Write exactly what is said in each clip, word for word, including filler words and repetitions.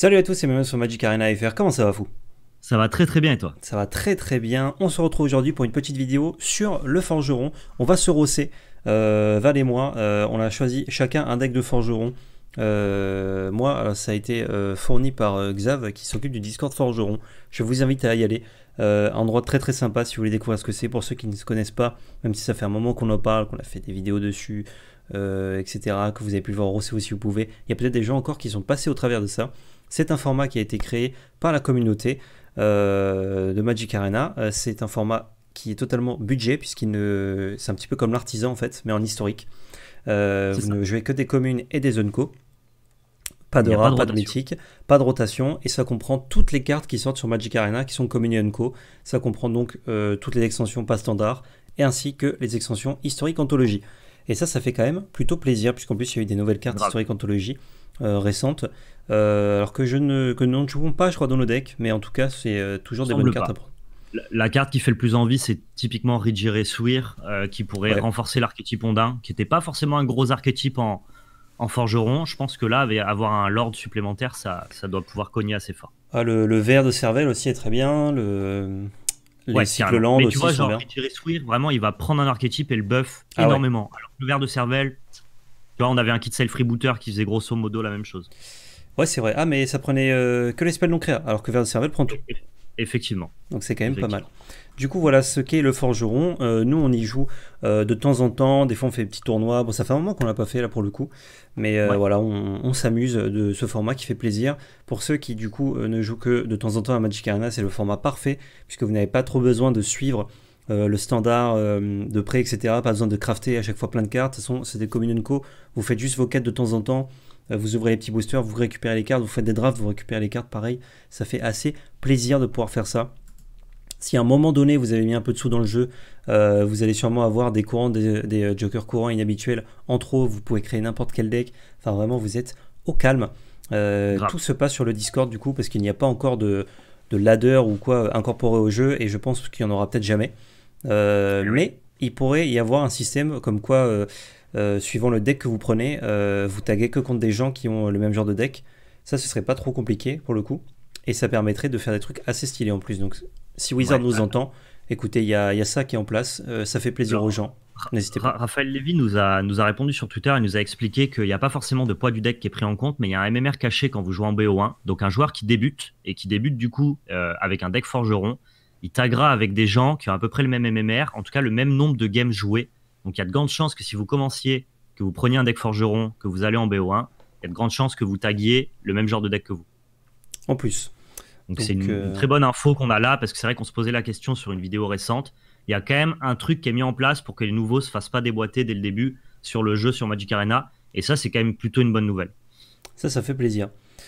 Salut à tous, c'est Memon sur Magic Arena F R, comment ça va fou? Ça va très très bien et toi? Ça va très très bien, on se retrouve aujourd'hui pour une petite vidéo sur le forgeron. On va se rosser, euh, Val et moi, euh, on a choisi chacun un deck de forgeron. Euh, moi, alors, ça a été euh, fourni par euh, Xav qui s'occupe du Discord forgeron. Je vous invite à y aller, euh, un endroit très très sympa si vous voulez découvrir ce que c'est. Pour ceux qui ne se connaissent pas, même si ça fait un moment qu'on en parle, qu'on a fait des vidéos dessus, euh, et cetera, que vous avez pu le voir aussi si vous pouvez, il y a peut-être des gens encore qui sont passés au travers de ça. C'est un format qui a été créé par la communauté euh, de Magic Arena. Euh, c'est un format qui est totalement budget, puisqu'il ne... c'est un petit peu comme l'artisan en fait, mais en historique. Euh, vous Ça. ne jouez que des communes et des Unco. Pas Il de n'y a pas rats, de pas de rotation. mythique, pas de rotation, et ça comprend toutes les cartes qui sortent sur Magic Arena qui sont communes et Unco. Ça comprend donc euh, toutes les extensions pas standard, et ainsi que les extensions historiques anthologie. Et ça, ça fait quand même plutôt plaisir, puisqu'en plus il y a eu des nouvelles cartes Grave. historiques anthologie euh, récentes, euh, alors que, je ne, que nous ne jouons pas, je crois, dans nos decks, mais en tout cas, c'est euh, toujours des bonnes Semble cartes à pas. prendre. La, la carte qui fait le plus envie, c'est typiquement Rijiri Swir, euh, qui pourrait Ouais. renforcer l'archétype ondin, qui n'était pas forcément un gros archétype en, en forgeron. Je pense que là, avec- avoir un lord supplémentaire, ça, ça doit pouvoir cogner assez fort. Ah, le, le vert de cervelle aussi est très bien, le, les Ouais, cycles carrément. land Mais tu aussi vois, sont genre bien. Rijiri Swir, vraiment, il va prendre un archétype et le buff Ah ouais. énormément. Alors que le vert de cervelle, tu vois, on avait un kit self freebooter qui faisait grosso modo la même chose. Ouais, c'est vrai. Ah, mais ça prenait euh, que les spells non créa, alors que vert de cervelle prend tout. Eff- Effectivement. Donc c'est quand même pas mal. Effectivement. Du coup, voilà ce qu'est le forgeron. Euh, nous, on y joue euh, de temps en temps. Des fois, on fait des petits tournois. Bon, ça fait un moment qu'on l'a pas fait là pour le coup. Mais euh, Ouais. voilà, on, on s'amuse de ce format qui fait plaisir. Pour ceux qui, du coup, euh, ne jouent que de temps en temps à Magic Arena, c'est le format parfait, puisque vous n'avez pas trop besoin de suivre euh, le standard euh, de prêt, et cetera. Pas besoin de crafter à chaque fois plein de cartes. De toute façon, c'est des communes co. Vous faites juste vos quêtes de temps en temps. Euh, Vous ouvrez les petits boosters, vous récupérez les cartes, vous faites des drafts, vous récupérez les cartes, pareil. Ça fait assez plaisir de pouvoir faire ça. Si à un moment donné vous avez mis un peu de sous dans le jeu, euh, vous allez sûrement avoir des courants, des, des euh, jokers courants inhabituels en trop. Vous pouvez créer n'importe quel deck. Enfin, vraiment, vous êtes au calme. Euh, Grave. tout se passe sur le Discord du coup, parce qu'il n'y a pas encore de, de ladder ou quoi incorporé au jeu, et je pense qu'il n'y en aura peut-être jamais. Euh, Eh oui. mais il pourrait y avoir un système comme quoi, euh, euh, suivant le deck que vous prenez, euh, vous taguez que contre des gens qui ont le même genre de deck. Ça, ce serait pas trop compliqué pour le coup. Et ça permettrait de faire des trucs assez stylés en plus. Donc, si Wizard Ouais. nous entend, écoutez, il y a, il y a ça qui est en place. Euh, ça fait plaisir aux Alors, gens. Ra- N'hésitez Ra- pas. Raphaël Lévy nous a, nous a répondu sur Twitter et nous a expliqué qu'il n'y a pas forcément de poids du deck qui est pris en compte, mais il y a un M M R caché quand vous jouez en B O un. Donc un joueur qui débute et qui débute du coup euh, avec un deck forgeron, il taguera avec des gens qui ont à peu près le même M M R, en tout cas le même nombre de games joués. Donc il y a de grandes chances que si vous commenciez, que vous preniez un deck forgeron, que vous allez en B O un, il y a de grandes chances que vous taguiez le même genre de deck que vous. En plus. Donc c'est Donc, une, une euh, très bonne info qu'on a là, parce que c'est vrai qu'on se posait la question sur une vidéo récente. Il y a quand même un truc qui est mis en place pour que les nouveaux se fassent pas déboîter dès le début sur le jeu sur Magic Arena. Et ça, c'est quand même plutôt une bonne nouvelle. ça, ça fait plaisir.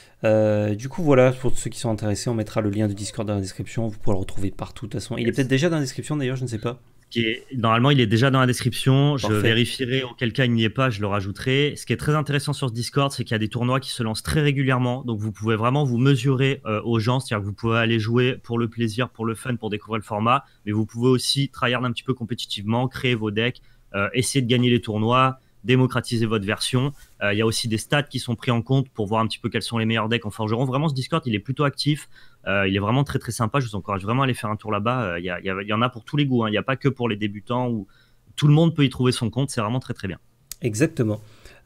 Euh, du coup, voilà, pour ceux qui sont intéressés, on mettra le lien du Discord dans la description. Vous pourrez le retrouver partout. De toute façon, il est peut-être Yes. déjà dans la description d'ailleurs, je ne sais pas. Qui est, normalement, il est déjà dans la description. Je Parfait. vérifierai auquel cas il n'y est pas, je le rajouterai. Ce qui est très intéressant sur ce Discord, c'est qu'il y a des tournois qui se lancent très régulièrement. Donc vous pouvez vraiment vous mesurer euh, aux gens. C'est-à-dire que vous pouvez aller jouer pour le plaisir, pour le fun, pour découvrir le format. Mais vous pouvez aussi tryhard un petit peu compétitivement, créer vos decks, euh, essayer de gagner les tournois, démocratiser votre version. Euh, Il y a aussi des stats qui sont pris en compte pour voir un petit peu quels sont les meilleurs decks en forgeron. Vraiment, ce Discord, il est plutôt actif. Euh, il est vraiment très très sympa. Je vous encourage vraiment à aller faire un tour là-bas. Il y, a- il y a- il y en a pour tous les goûts, hein. Il n'y a pas que pour les débutants où tout le monde peut y trouver son compte. C'est vraiment très très bien. Exactement.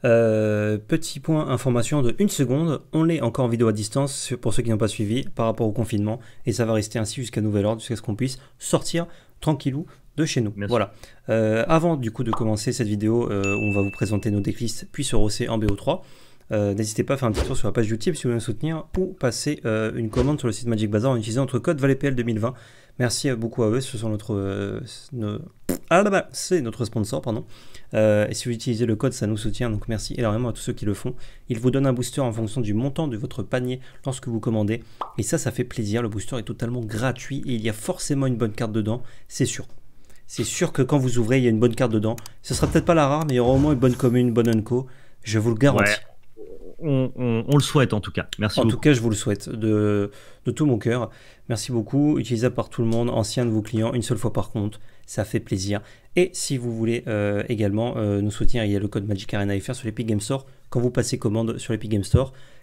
Euh, petit point information de une seconde, on est encore en vidéo à distance pour ceux qui n'ont pas suivi par rapport au confinement, et ça va rester ainsi jusqu'à nouvel ordre, jusqu'à ce qu'on puisse sortir tranquillou de chez nous. Bien sûr. Voilà. Euh, avant du coup de commencer cette vidéo, euh, on va vous présenter nos decklists puis se rosser en B O trois. Euh, N'hésitez pas à faire un petit tour sur la page YouTube si vous voulez nous soutenir, ou passer euh, une commande sur le site Magic Bazaar en utilisant notre code ValetPL deux mille vingt. Merci beaucoup à eux, ce sont notre, euh, nos- ah là-bas, c'est notre sponsor, pardon. Euh, et si vous utilisez le code, ça nous soutient, donc merci énormément à tous ceux qui le font. Ils vous donnent un booster en fonction du montant de votre panier lorsque vous commandez, et ça, ça fait plaisir. Le booster est totalement gratuit et il y a forcément une bonne carte dedans, c'est sûr. C'est sûr que quand vous ouvrez, il y a une bonne carte dedans. Ce sera peut-être pas la rare, mais il y aura au moins une bonne commune, une bonne unco. Je vous le garantis. Ouais, on, on- on le souhaite en tout cas. Merci En tout beaucoup. cas, je vous le souhaite de, de tout mon cœur. Merci beaucoup. Utilisable par tout le monde, ancien de vos clients, une seule fois par contre. Ça fait plaisir. Et si vous voulez euh, également euh, nous soutenir, il y a le code Magic Arena F R sur l'Epic Game Store. Quand vous passez commande sur l'Epic Game Store,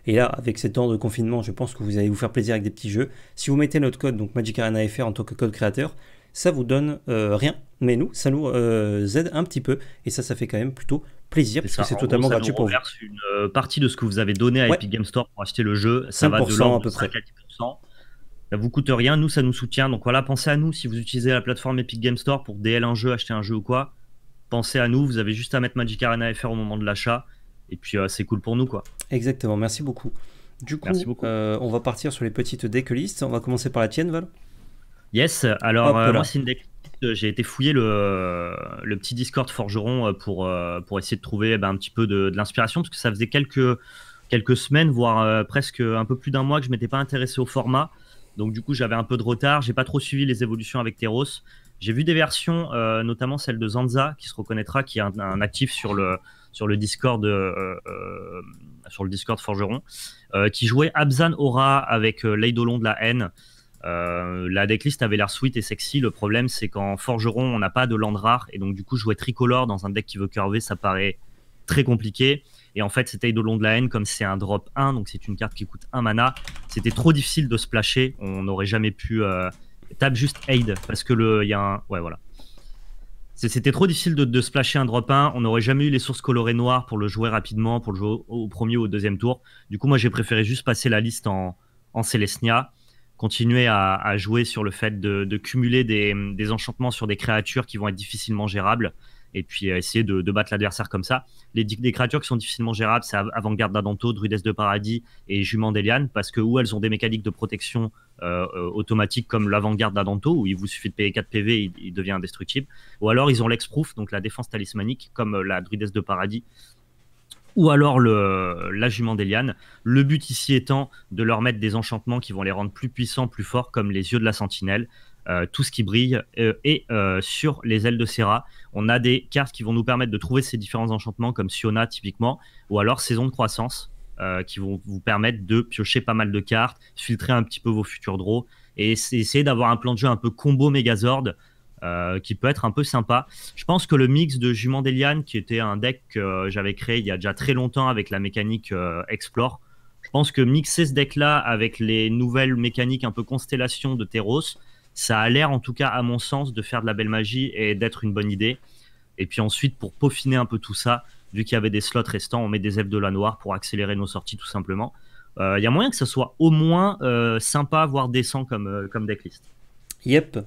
Et là, avec ces temps de confinement, je pense que vous allez vous faire plaisir avec des petits jeux. Si vous mettez notre code, donc Magic Arena F R en tant que code créateur, ça vous donne euh, rien. Mais nous, ça nous euh, aide un petit peu. Et ça, ça fait quand même plutôt plaisir, parce que c'est totalement gratuit pour vous. Ça nous reverse une partie de ce que vous avez donné à ouais. Epic Game Store pour acheter le jeu. Ça va de l'ordre de cinq à dix pour cent. Ça vous coûte rien, nous ça nous soutient, donc voilà, pensez à nous si vous utilisez la plateforme Epic Game Store pour D L un jeu, acheter un jeu ou quoi, pensez à nous, vous avez juste à mettre Magic Arena F R au moment de l'achat, et puis euh, c'est cool pour nous quoi. Exactement, merci beaucoup. Du coup, euh, on va partir sur les petites decklists, on va commencer par la tienne Val. Yes, alors euh, moi c'est une decklist, j'ai été fouiller le, le petit Discord Forgeron pour, pour essayer de trouver ben, un petit peu de, de l'inspiration, parce que ça faisait quelques, quelques semaines, voire euh, presque un peu plus d'un mois que je m'étais pas intéressé au format. Donc du coup, j'avais un peu de retard. J'ai pas trop suivi les évolutions avec Theros. J'ai vu des versions, euh, notamment celle de Zanza, qui se reconnaîtra, qui est un, un actif sur le sur le Discord, euh, euh, sur le Discord Forgeron, euh, qui jouait Abzan Aura avec euh, l'Eidolon de la haine. Euh, la decklist avait l'air sweet et sexy. Le problème, c'est qu'en Forgeron, on n'a pas de land rare, et donc du coup, jouer tricolore dans un deck qui veut curver, ça paraît très compliqué. Et en fait, c'était Eidolon de la haine, comme c'est un drop un, donc c'est une carte qui coûte un mana. C'était trop difficile de splasher. On n'aurait jamais pu... Euh... Tape juste Aid, parce que le... Il y a un... Ouais, voilà. C'était trop difficile de, de splasher un drop un. On n'aurait jamais eu les sources colorées noires pour le jouer rapidement, pour le jouer au, au premier ou au deuxième tour. Du coup, moi, j'ai préféré juste passer la liste en, en Selesnya. Continuer à, à jouer sur le fait de, de cumuler des, des enchantements sur des créatures qui vont être difficilement gérables. Et puis euh, essayer de, de battre l'adversaire comme ça. Les, des créatures qui sont difficilement gérables, c'est Avant-Garde d'Adanto, Druidesse de Paradis et Jument d'Eliane, parce que ou elles ont des mécaniques de protection euh, euh, automatiques comme l'Avant-Garde d'Adanto, où il vous suffit de payer quatre P V, il, il devient indestructible. Ou alors ils ont l'Exproof, donc la défense talismanique, comme euh, la Druidesse de Paradis. Ou alors le, la Jument d'Eliane. Le but ici étant de leur mettre des enchantements qui vont les rendre plus puissants, plus forts, comme les Yeux de la Sentinelle. Euh, tout ce qui brille, euh, et euh, sur les ailes de Serra, on a des cartes qui vont nous permettre de trouver ces différents enchantements, comme Siona typiquement, ou alors Saison de Croissance, euh, qui vont vous permettre de piocher pas mal de cartes, filtrer un petit peu vos futurs draws, et essayer d'avoir un plan de jeu un peu combo Megazord, euh, qui peut être un peu sympa. Je pense que le mix de Jument d'Eliane, qui était un deck que euh, j'avais créé il y a déjà très longtemps avec la mécanique euh, Explore, je pense que mixer ce deck-là avec les nouvelles mécaniques un peu Constellation de Theros, ça a l'air, en tout cas, à mon sens, de faire de la belle magie et d'être une bonne idée. Et puis ensuite, pour peaufiner un peu tout ça, vu qu'il y avait des slots restants, on met des elfes de la noire pour accélérer nos sorties, tout simplement. Il euh, y a moyen que ça soit au moins euh, sympa, voire décent comme, euh, comme decklist. Yep.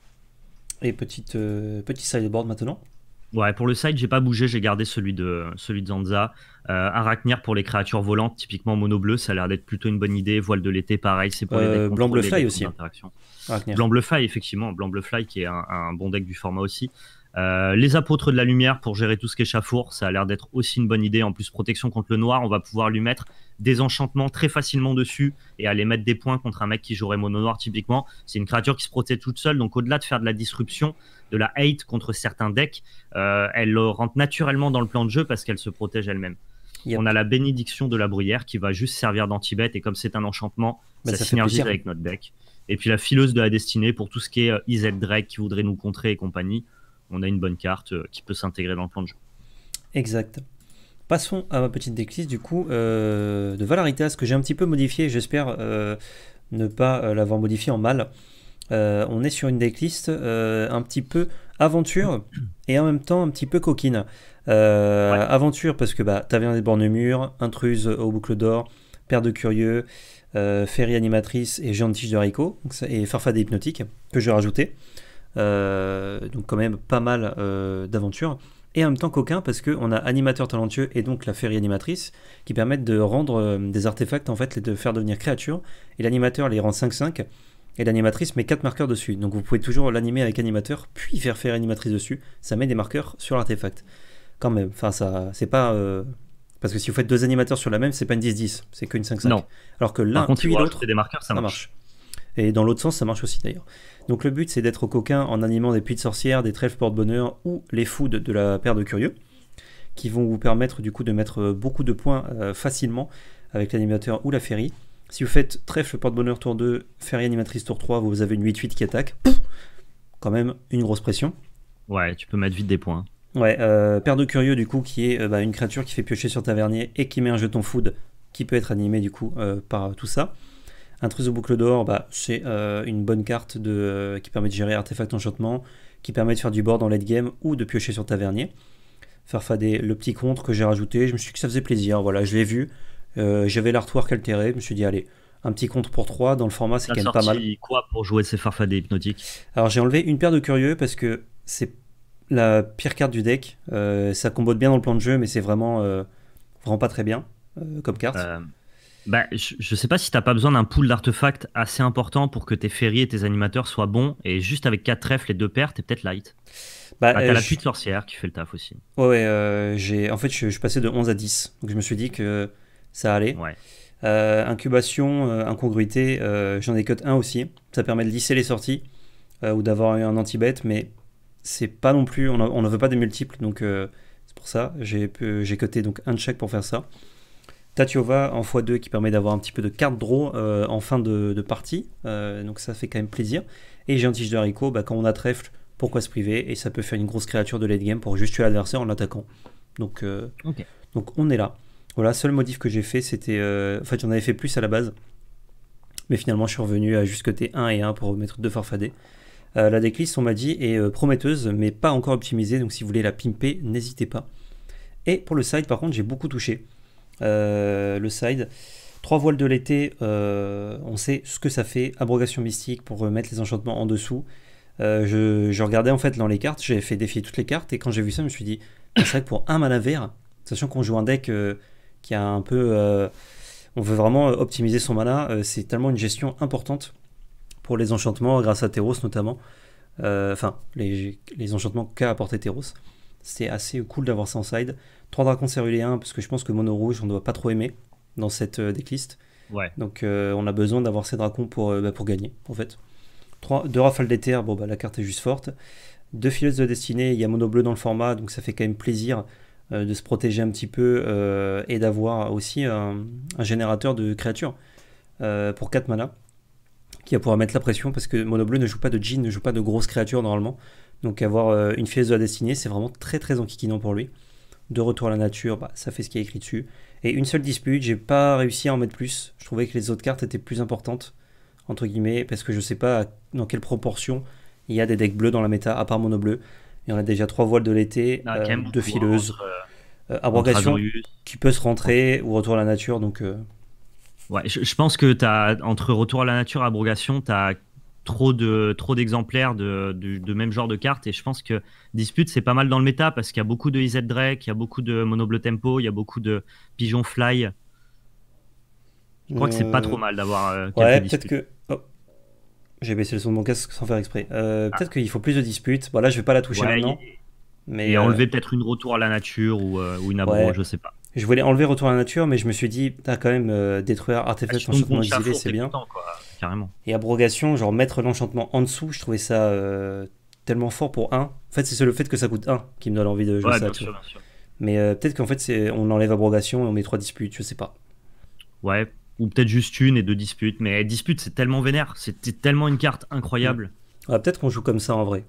Et petite, euh, petit sideboard maintenant. Ouais, pour le side, j'ai pas bougé, j'ai gardé celui de, celui de Zanza. Euh, Arachnir pour les créatures volantes, typiquement mono bleu, ça a l'air d'être plutôt une bonne idée. Voile de l'été, pareil, c'est pour euh, les decks blanc bleu fly aussi. Blanc bleu fly, effectivement, blanc bleu fly qui est un, un bon deck du format aussi. Euh, les apôtres de la lumière pour gérer tout ce qui est chafour, ça a l'air d'être aussi une bonne idée. En plus, protection contre le noir, on va pouvoir lui mettre des enchantements très facilement dessus et aller mettre des points contre un mec qui jouerait mono noir typiquement. C'est une créature qui se protège toute seule, donc au-delà de faire de la disruption, de la hate contre certains decks, euh, elle rentre naturellement dans le plan de jeu parce qu'elle se protège elle-même. Yep. On a la bénédiction de la bruyère qui va juste servir d'anti-bet, et comme c'est un enchantement, bah, ça, ça synergise avec notre deck. Et puis la fileuse de la destinée pour tout ce qui est euh, I Z Drake qui voudrait nous contrer et compagnie. On a une bonne carte euh, qui peut s'intégrer dans le plan de jeu. Exact. Passons à ma petite decklist du coup euh, de Valaritas que j'ai un petit peu modifié. J'espère euh, ne pas euh, l'avoir modifié en mal. Euh, on est sur une decklist euh, un petit peu aventure et en même temps un petit peu coquine. Euh, ouais. Aventure parce que bah, Taverne des Bornemurs, Intruse aux boucles d'or, Paire de Curieux, euh, Féerie Animatrice et Géant de Tige de Haricot, et Farfadet Hypnotique que je vais rajouter. Euh, donc quand même pas mal euh, d'aventures. Et en même temps coquin parce qu'on a Animateur Talentueux et donc la Féerie Animatrice qui permettent de rendre euh, des artefacts, en fait, de faire devenir créatures. Et l'animateur les rend cinq cinq. Et l'animatrice met quatre marqueurs dessus. Donc vous pouvez toujours l'animer avec animateur, puis faire faire animatrice dessus. Ça met des marqueurs sur l'artefact. Quand même. Enfin, ça, c'est pas. Euh... Parce que si vous faites deux animateurs sur la même, c'est pas une dix dix. C'est qu'une cinq cinq. Non. Alors que l'un puis l'autre. des marqueurs, ça, ça marche. marche. Et dans l'autre sens, ça marche aussi d'ailleurs. Donc le but, c'est d'être au coquin en animant des puits de sorcières, des trèfles porte-bonheur ou les foods de la paire de curieux, qui vont vous permettre du coup de mettre beaucoup de points euh, facilement avec l'animateur ou la féerie. Si vous faites trèfle porte-bonheur tour deux, féerie animatrice tour trois, vous avez une huit huit qui attaque. Pouf, quand même une grosse pression. Ouais, tu peux mettre vite des points. Ouais, euh, paire de curieux du coup qui est euh, bah, une créature qui fait piocher sur tavernier et qui met un jeton food qui peut être animé du coup euh, par tout ça. Intruse de boucle d'or, bah, c'est euh, une bonne carte de, euh, qui permet de gérer artefact enchantement, qui permet de faire du board en late game ou de piocher sur tavernier. Farfadet, le petit contre que j'ai rajouté, je me suis dit que ça faisait plaisir, voilà, je l'ai vu, euh, j'avais l'artwork altéré, je me suis dit allez, un petit contre pour trois dans le format c'est quand même pas mal. Quoi pour jouer ces Farfadet hypnotiques? Alors j'ai enlevé une paire de curieux parce que c'est la pire carte du deck, euh, ça combote bien dans le plan de jeu mais c'est vraiment, euh, vraiment pas très bien euh, comme carte. Euh... Bah, je, je sais pas si t'as pas besoin d'un pool d'artefacts assez important pour que tes ferries et tes animateurs soient bons, et juste avec quatre trèfles et deux paires, t'es peut-être light. Bah, bah, t'as euh, la pluie de sorcière qui fait le taf aussi. Ouais, ouais euh, j'ai... en fait je, je suis passé de onze à dix, donc je me suis dit que ça allait. Ouais. Euh, incubation, euh, incongruité, euh, j'en ai cut un aussi, ça permet de lisser les sorties, euh, ou d'avoir un anti-bet, mais c'est pas non plus, on ne veut pas des multiples, donc euh, c'est pour ça, j'ai, j'ai cuté donc un check pour faire ça. Tatiova en fois deux qui permet d'avoir un petit peu de carte draw euh, en fin de, de partie, euh, donc ça fait quand même plaisir. Et j'ai un tige de haricot, bah, quand on a trèfle, pourquoi se priver, et ça peut faire une grosse créature de late game pour juste tuer l'adversaire en l'attaquant. Donc, euh, okay. donc on est là. Voilà, seul modif que j'ai fait, c'était... Euh, en fait, j'en avais fait plus à la base, mais finalement je suis revenu à juste coter un et un pour mettre deux farfadets. Euh, la decklist, on m'a dit, est euh, prometteuse, mais pas encore optimisée, donc si vous voulez la pimper, n'hésitez pas. Et pour le side, par contre, j'ai beaucoup touché. Euh, le side, trois voiles de l'été, euh, on sait ce que ça fait, abrogation mystique pour remettre les enchantements en dessous. Euh, je, je regardais en fait dans les cartes, j'avais fait défier toutes les cartes et quand j'ai vu ça, je me suis dit, c'est vrai que pour un mana vert, sachant qu'on joue un deck euh, qui a un peu, euh, on veut vraiment optimiser son mana, euh, c'est tellement une gestion importante pour les enchantements grâce à Theros notamment. Enfin, euh, les, les enchantements qu'a apporté Theros. C'est assez cool d'avoir ça en side. trois dracons céruléens, parce que je pense que mono rouge, on ne doit pas trop aimer dans cette euh, decklist. Ouais. Donc euh, on a besoin d'avoir ces dracons pour, euh, bah, pour gagner, en fait. deux rafales d'éther, bon bah la carte est juste forte. deux fileuses de destinée, il y a mono bleu dans le format, donc ça fait quand même plaisir euh, de se protéger un petit peu euh, et d'avoir aussi un, un générateur de créatures euh, pour quatre mana, qui va pouvoir mettre la pression, parce que mono bleu ne joue pas de djinn, ne joue pas de grosses créatures normalement. Donc avoir euh, une fileuse de la destinée, c'est vraiment très très enquiquinant pour lui. De retour à la nature, bah, ça fait ce qui est écrit dessus. Et une seule dispute, j'ai pas réussi à en mettre plus. Je trouvais que les autres cartes étaient plus importantes, entre guillemets, parce que je sais pas dans quelle proportion il y a des decks bleus dans la méta, à part mono bleu. Il y en a déjà trois voiles de l'été, ah, euh, deux fileuses, entre, euh, abrogation qui peut se rentrer, ou retour à la nature. Donc, euh... ouais, je, je pense que t'as, entre retour à la nature et abrogation, tu as trop de trop d'exemplaires de, de, de même genre de cartes, et je pense que Dispute c'est pas mal dans le méta parce qu'il y a beaucoup de I Z Drake, il y a beaucoup de mono bleu tempo, il y a beaucoup de pigeon fly. Je crois euh... que c'est pas trop mal d'avoir euh, quelques ouais, disputes. Peut-être que oh. J'ai baissé le son de mon casque sans faire exprès. Euh, ah. Peut-être qu'il faut plus de disputes. Bon là je vais pas la toucher ouais, maintenant. Et, mais et euh... enlever peut-être une retour à la nature ou, euh, ou une abro, ouais. Je sais pas. Je voulais enlever retour à la nature, mais je me suis dit, t'as quand même euh, détruire artefact enchantement exilé, c'est bien. Temps, quoi, carrément. Et abrogation, genre mettre l'enchantement en dessous, je trouvais ça euh, tellement fort pour un. En fait, c'est le fait que ça coûte un qui me donne envie de jouer ouais, ça. Bien sûr, bien sûr. Mais euh, peut-être qu'en fait, c'est, on enlève abrogation et on met trois disputes, je sais pas. Ouais, ou peut-être juste une et deux disputes. Mais dispute, c'est tellement vénère, c'était tellement une carte incroyable. Mmh. Ouais, peut-être qu'on joue comme ça en vrai.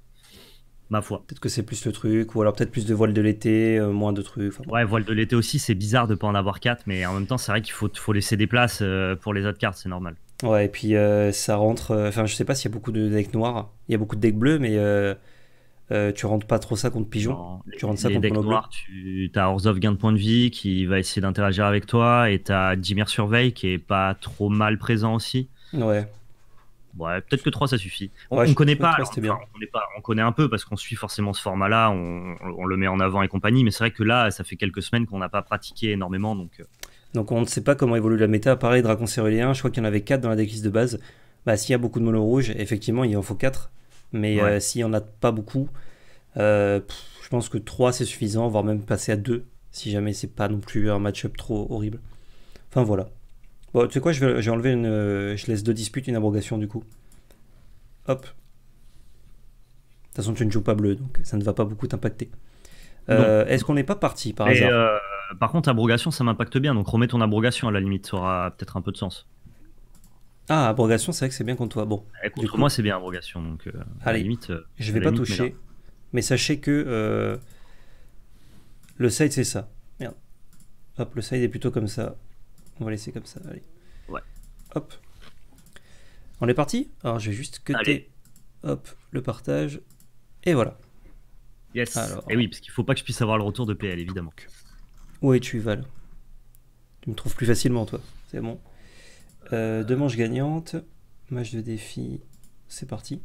Ma foi. Peut-être que c'est plus le truc, ou alors peut-être plus de voiles de l'été, euh, moins de trucs. Bon. Ouais, voile de l'été aussi, c'est bizarre de pas en avoir quatre, mais en même temps, c'est vrai qu'il faut, faut laisser des places euh, pour les autres cartes, c'est normal. Ouais, et puis euh, ça rentre. Enfin, euh, je sais pas s'il y a beaucoup de decks noirs, il y a beaucoup de decks bleus, mais euh, euh, tu rentres pas trop ça contre Pigeon. Non, tu rentres les, ça les contre decks noirs, tu as Orzhov gain de point de vie qui va essayer d'interagir avec toi, et tu as Dimir Surveil qui est pas trop mal présent aussi. Ouais. Ouais, peut-être que trois ça suffit. On, ouais, on connaît pas, alors, enfin, bien. on connaît pas, on connaît un peu parce qu'on suit forcément ce format-là, on, on le met en avant et compagnie, mais c'est vrai que là, ça fait quelques semaines qu'on n'a pas pratiqué énormément, donc. Donc on ne sait pas comment évolue la méta. Pareil, Dragon Céruléen, je crois qu'il y en avait quatre dans la decklist de base. Bah, s'il y a beaucoup de mono rouge, effectivement, il en faut quatre. Mais ouais. euh, s'il n'y en a pas beaucoup, euh, pff, je pense que trois c'est suffisant, voire même passer à deux, si jamais c'est pas non plus un match-up trop horrible. Enfin voilà. Bon, tu sais quoi, je vais, je vais enlever une. Euh, je laisse deux disputes, une abrogation du coup. Hop. De toute façon, tu ne joues pas bleu, donc ça ne va pas beaucoup t'impacter. Euh, Est-ce qu'on n'est pas parti par Et hasard euh, Par contre, abrogation, ça m'impacte bien, donc remets ton abrogation à la limite, ça aura peut-être un peu de sens. Ah, abrogation, c'est vrai que c'est bien contre toi. Bon. Et contre coup, moi, c'est bien abrogation, donc euh, à allez, la limite. Euh, je vais pas limite, toucher, mais sachez que euh, le side c'est ça. Merde. Hop, le side est plutôt comme ça. On va laisser comme ça, allez. Ouais. Hop. On est parti. Alors je vais juste cutter, hop, le partage. Et voilà. Yes. Alors... Et oui, parce qu'il faut pas que je puisse avoir le retour de P L, évidemment. Où es-tu, Val? Tu me trouves plus facilement, toi. C'est bon. Euh, deux manches gagnantes. Match de défi. C'est parti.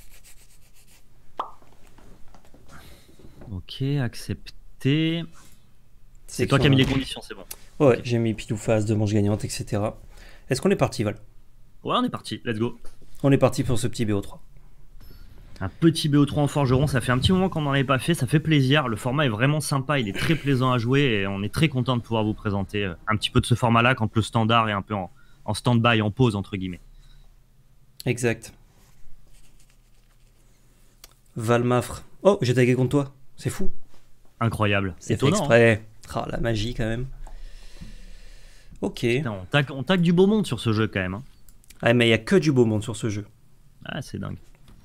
Ok, accepté. C'est toi qui as mis les conditions, c'est bon. Ouais, okay. J'ai mis pile ou face, deux manches gagnantes, et cetera. Est-ce qu'on est parti, Val? Ouais, on est parti. Let's go. On est parti pour ce petit B O trois. Un petit B O trois en forgeron, ça fait un petit moment qu'on n'en avait pas fait, ça fait plaisir. Le format est vraiment sympa, il est très plaisant à jouer et on est très content de pouvoir vous présenter un petit peu de ce format-là quand le standard est un peu en, en stand-by, en pause, entre guillemets. Exact. Valmafre. Oh, j'ai tagué contre toi. C'est fou. Incroyable. C'est fait exprès. Oh, la magie quand même. Ok. Putain, on, tag, on tag du beau monde sur ce jeu quand même. Hein. Ah, mais il n'y a que du beau monde sur ce jeu. Ah, c'est dingue.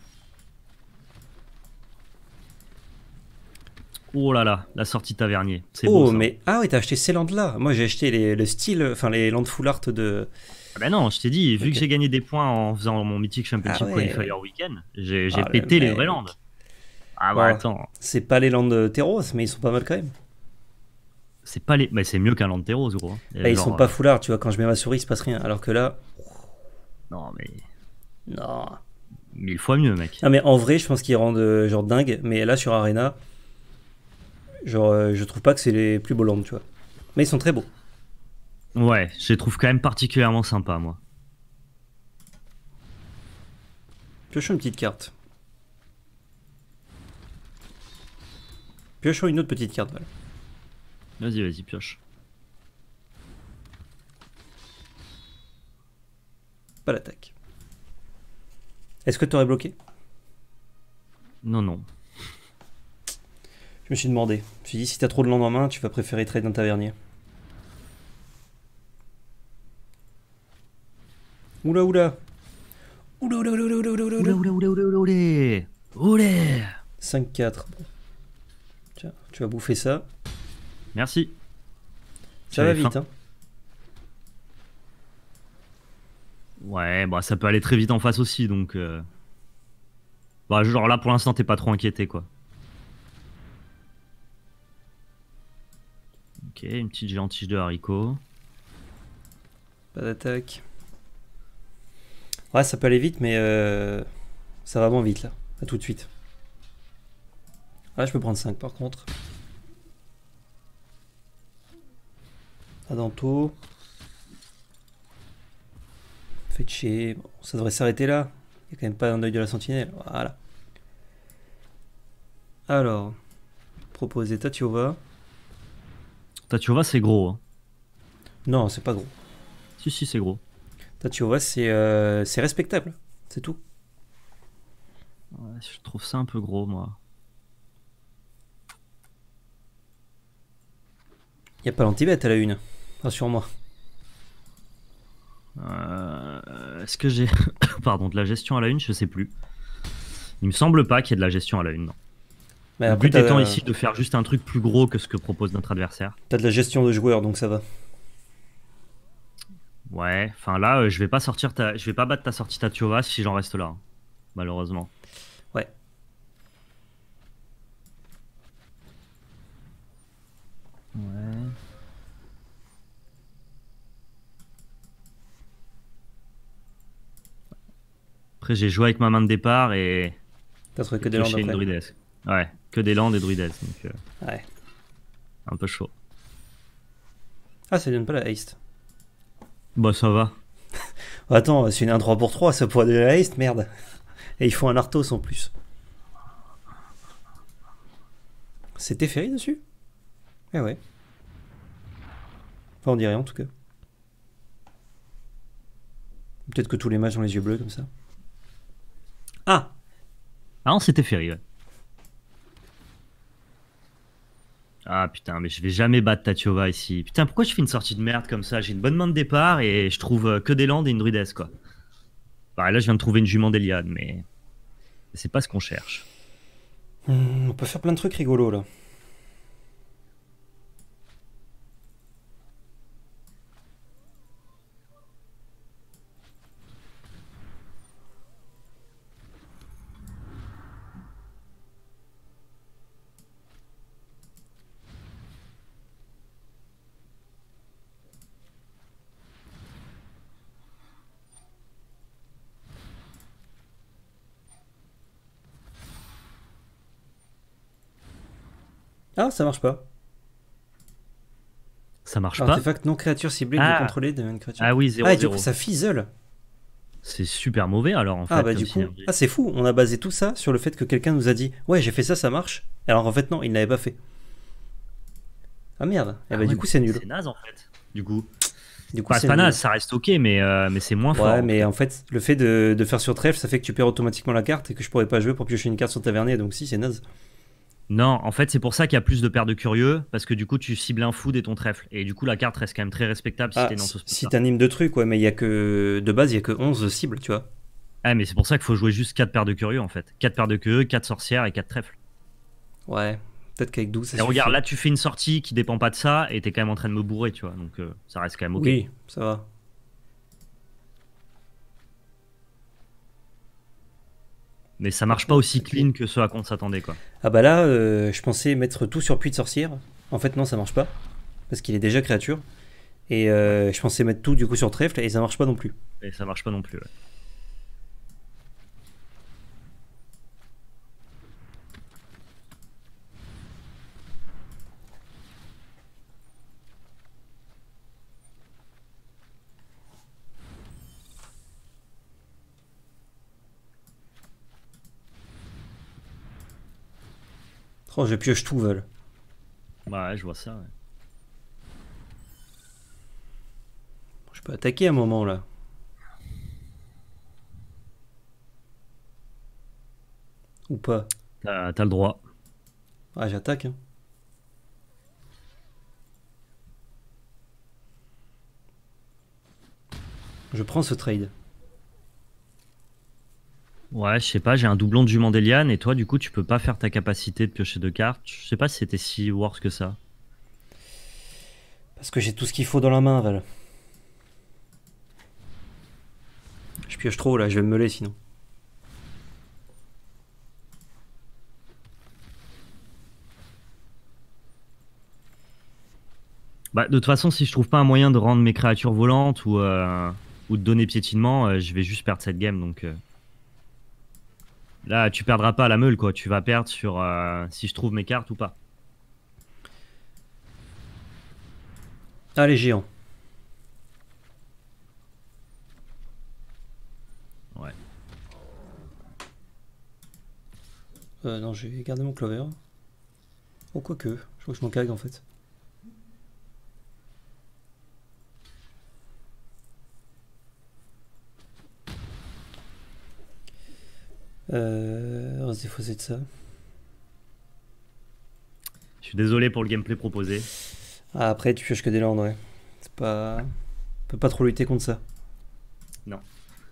Oh là là, la sortie Tavernier. Oh, beau, ça. mais. Ah, oui, t'as acheté ces landes-là. Moi, j'ai acheté les, le style. Enfin, les landes full art de. Ah ben non, je t'ai dit, vu okay. que j'ai gagné des points en faisant mon Mythic Championship ah ouais. Qualifier Weekend, j'ai ah, pété les vraies landes. Ah bah bon, attends. C'est pas les landes Terros, mais ils sont pas mal quand même. C'est pas les. Mais c'est mieux qu'un land Terros, gros. Bah, genre, ils sont pas full art, tu vois. Quand je mets ma souris, il se passe rien. Alors que là. Non, mais. Non. Mille fois mieux, mec. Ah, mais en vrai, je pense qu'ils rendent genre dingue. Mais là, sur Arena, genre, euh, je trouve pas que c'est les plus beaux landes, tu vois. Mais ils sont très beaux. Ouais, je les trouve quand même particulièrement sympas, moi. Piochons une petite carte. Piochons une autre petite carte, voilà. Vas-y, vas-y, pioche. Pas l'attaque. Est-ce que tu aurais bloqué? Non, non. Je me suis demandé. Je me suis dit, si t'as trop de landes en main, tu vas préférer trade un tavernier. Oula, oula. Oula, oula, oula, oula, oula, oula, oula, oula, oula, oula, oula. cinq quatre. Bon. Tiens, tu vas bouffer ça. Merci. Ça va vite, hein. Ouais, bah ça peut aller très vite en face aussi, donc... Euh... Bah genre là, pour l'instant, t'es pas trop inquiété, quoi. Ok, une petite géante tige de haricots. Pas d'attaque. Ouais, ça peut aller vite, mais euh, ça va vraiment vite, là. À tout de suite. Là, je peux prendre cinq, par contre. Adanto. Fetché. Bon, ça devrait s'arrêter là. Il n'y a quand même pas un œil de la sentinelle. Voilà. Alors. Proposer Tatiova. Tatiova, c'est gros. Hein. Non, c'est pas gros. Si, si, c'est gros. Tatiova, c'est euh, respectable. C'est tout. Ouais, je trouve ça un peu gros, moi. Il n'y a pas l'anti-bet à la une. Rassure-moi. Euh, Est-ce que j'ai... Pardon, de la gestion à la une, je sais plus. Il me semble pas qu'il y ait de la gestion à la une, non. Mais le but étant ici de faire juste un truc plus gros que ce que propose notre adversaire. T'as de la gestion de joueurs, donc ça va. Ouais, enfin là, euh, je vais pas sortir ta... je vais pas battre ta sortie Tatiova si j'en reste là, hein, malheureusement. Ouais. Ouais. Après, j'ai joué avec ma main de départ et... T'as trouvé que des landes après. Druidesque. Ouais, que des landes et druidesque, donc... Euh... Ouais. Un peu chaud. Ah, ça donne pas la haste. Bah, ça va. Attends, c'est une un trois pour trois, ça pourrait donner la haste, merde. Et il faut un Arthos en plus. C'était ferry dessus? Eh ouais. Enfin, on dirait en tout cas. Peut-être que tous les matchs ont les yeux bleus comme ça. Ah! Ah non, c'était ferry, ouais. Ah putain, mais je vais jamais battre Tatiova ici. Putain, pourquoi je fais une sortie de merde comme ça? J'ai une bonne main de départ et je trouve que des landes et une druidesse, quoi. Bah, là, je viens de trouver une jument d'Eliade, mais c'est pas ce qu'on cherche. Mmh, on peut faire plein de trucs rigolos, là. Ah, ça marche pas. Ça marche pas. Artefact non créature ciblée Ah. de contrôler de une créature. Ah oui, zéro Ah, et du zéro. coup, ça fizzle. C'est super mauvais alors en fait. Ah, bah comme du coup. synergie. Ah, c'est fou. On a basé tout ça sur le fait que quelqu'un nous a dit ouais, j'ai fait ça, ça marche. Alors en fait, non, il n'avait pas fait. Ah merde. Et Ah bah, ouais, du coup, mais c'est nul. C'est naze en fait. Du coup. Du coup, Bah, c'est pas nul. naze, ça reste ok, mais, euh, mais c'est moins fort. Ouais, en mais fait. en fait, le fait de, de faire sur trèfle, ça fait que tu perds automatiquement la carte et que je pourrais pas jouer pour piocher une carte sur tavernier. Donc si, c'est naze. Non, en fait, c'est pour ça qu'il y a plus de paires de curieux, parce que du coup, tu cibles un fou dès ton trèfle. Et du coup, la carte reste quand même très respectable si Ah, t'es dans si, ce spot. si t'animes deux trucs, ouais, mais il y a que. De base, il y a que onze cibles, tu vois. Ah, mais c'est pour ça qu'il faut jouer juste quatre paires de curieux en fait. quatre paires de curieux, quatre sorcières et quatre trèfles. Ouais, peut-être qu'avec douze, ça Et suffit. regarde, là, tu fais une sortie qui dépend pas de ça, et t'es quand même en train de me bourrer, tu vois. Donc, euh, ça reste quand même ok. Oui, ça va. Mais ça marche pas aussi clean que ce à quoi on s'attendait, quoi. Ah bah là, euh, je pensais mettre tout sur puits de sorcière. En fait, non, ça marche pas. Parce qu'il est déjà créature. Et euh, je pensais mettre tout du coup sur trèfle et ça marche pas non plus. Et ça marche pas non plus, ouais. Oh, je pioche tout, Val. Bah ouais, je vois ça, ouais. Je peux attaquer à un moment là. Ou pas. T'as t'as le droit. Ah, j'attaque. Hein. Je prends ce trade. Ouais, je sais pas, j'ai un doublon de jument d'Eliane, et toi, du coup, tu peux pas faire ta capacité de piocher deux cartes. Je sais pas si c'était si worse que ça. Parce que j'ai tout ce qu'il faut dans la main, Val. Je pioche trop là, je vais me meuler sinon. Bah, de toute façon, si je trouve pas un moyen de rendre mes créatures volantes ou, euh, ou de donner piétinement, euh, je vais juste perdre cette game. Donc euh. Là, tu perdras pas à la meule, quoi. Tu vas perdre sur euh, si je trouve mes cartes ou pas. Allez, géant. Ouais. Euh, non, j'ai gardé mon clover. Oh, quoique. Je crois que je m'en cague en fait. Euh, on va se défausser de ça. Je suis désolé pour le gameplay proposé. Ah, après, tu pioches que des landes, ouais. C'est pas. On peut pas trop lutter contre ça. Non.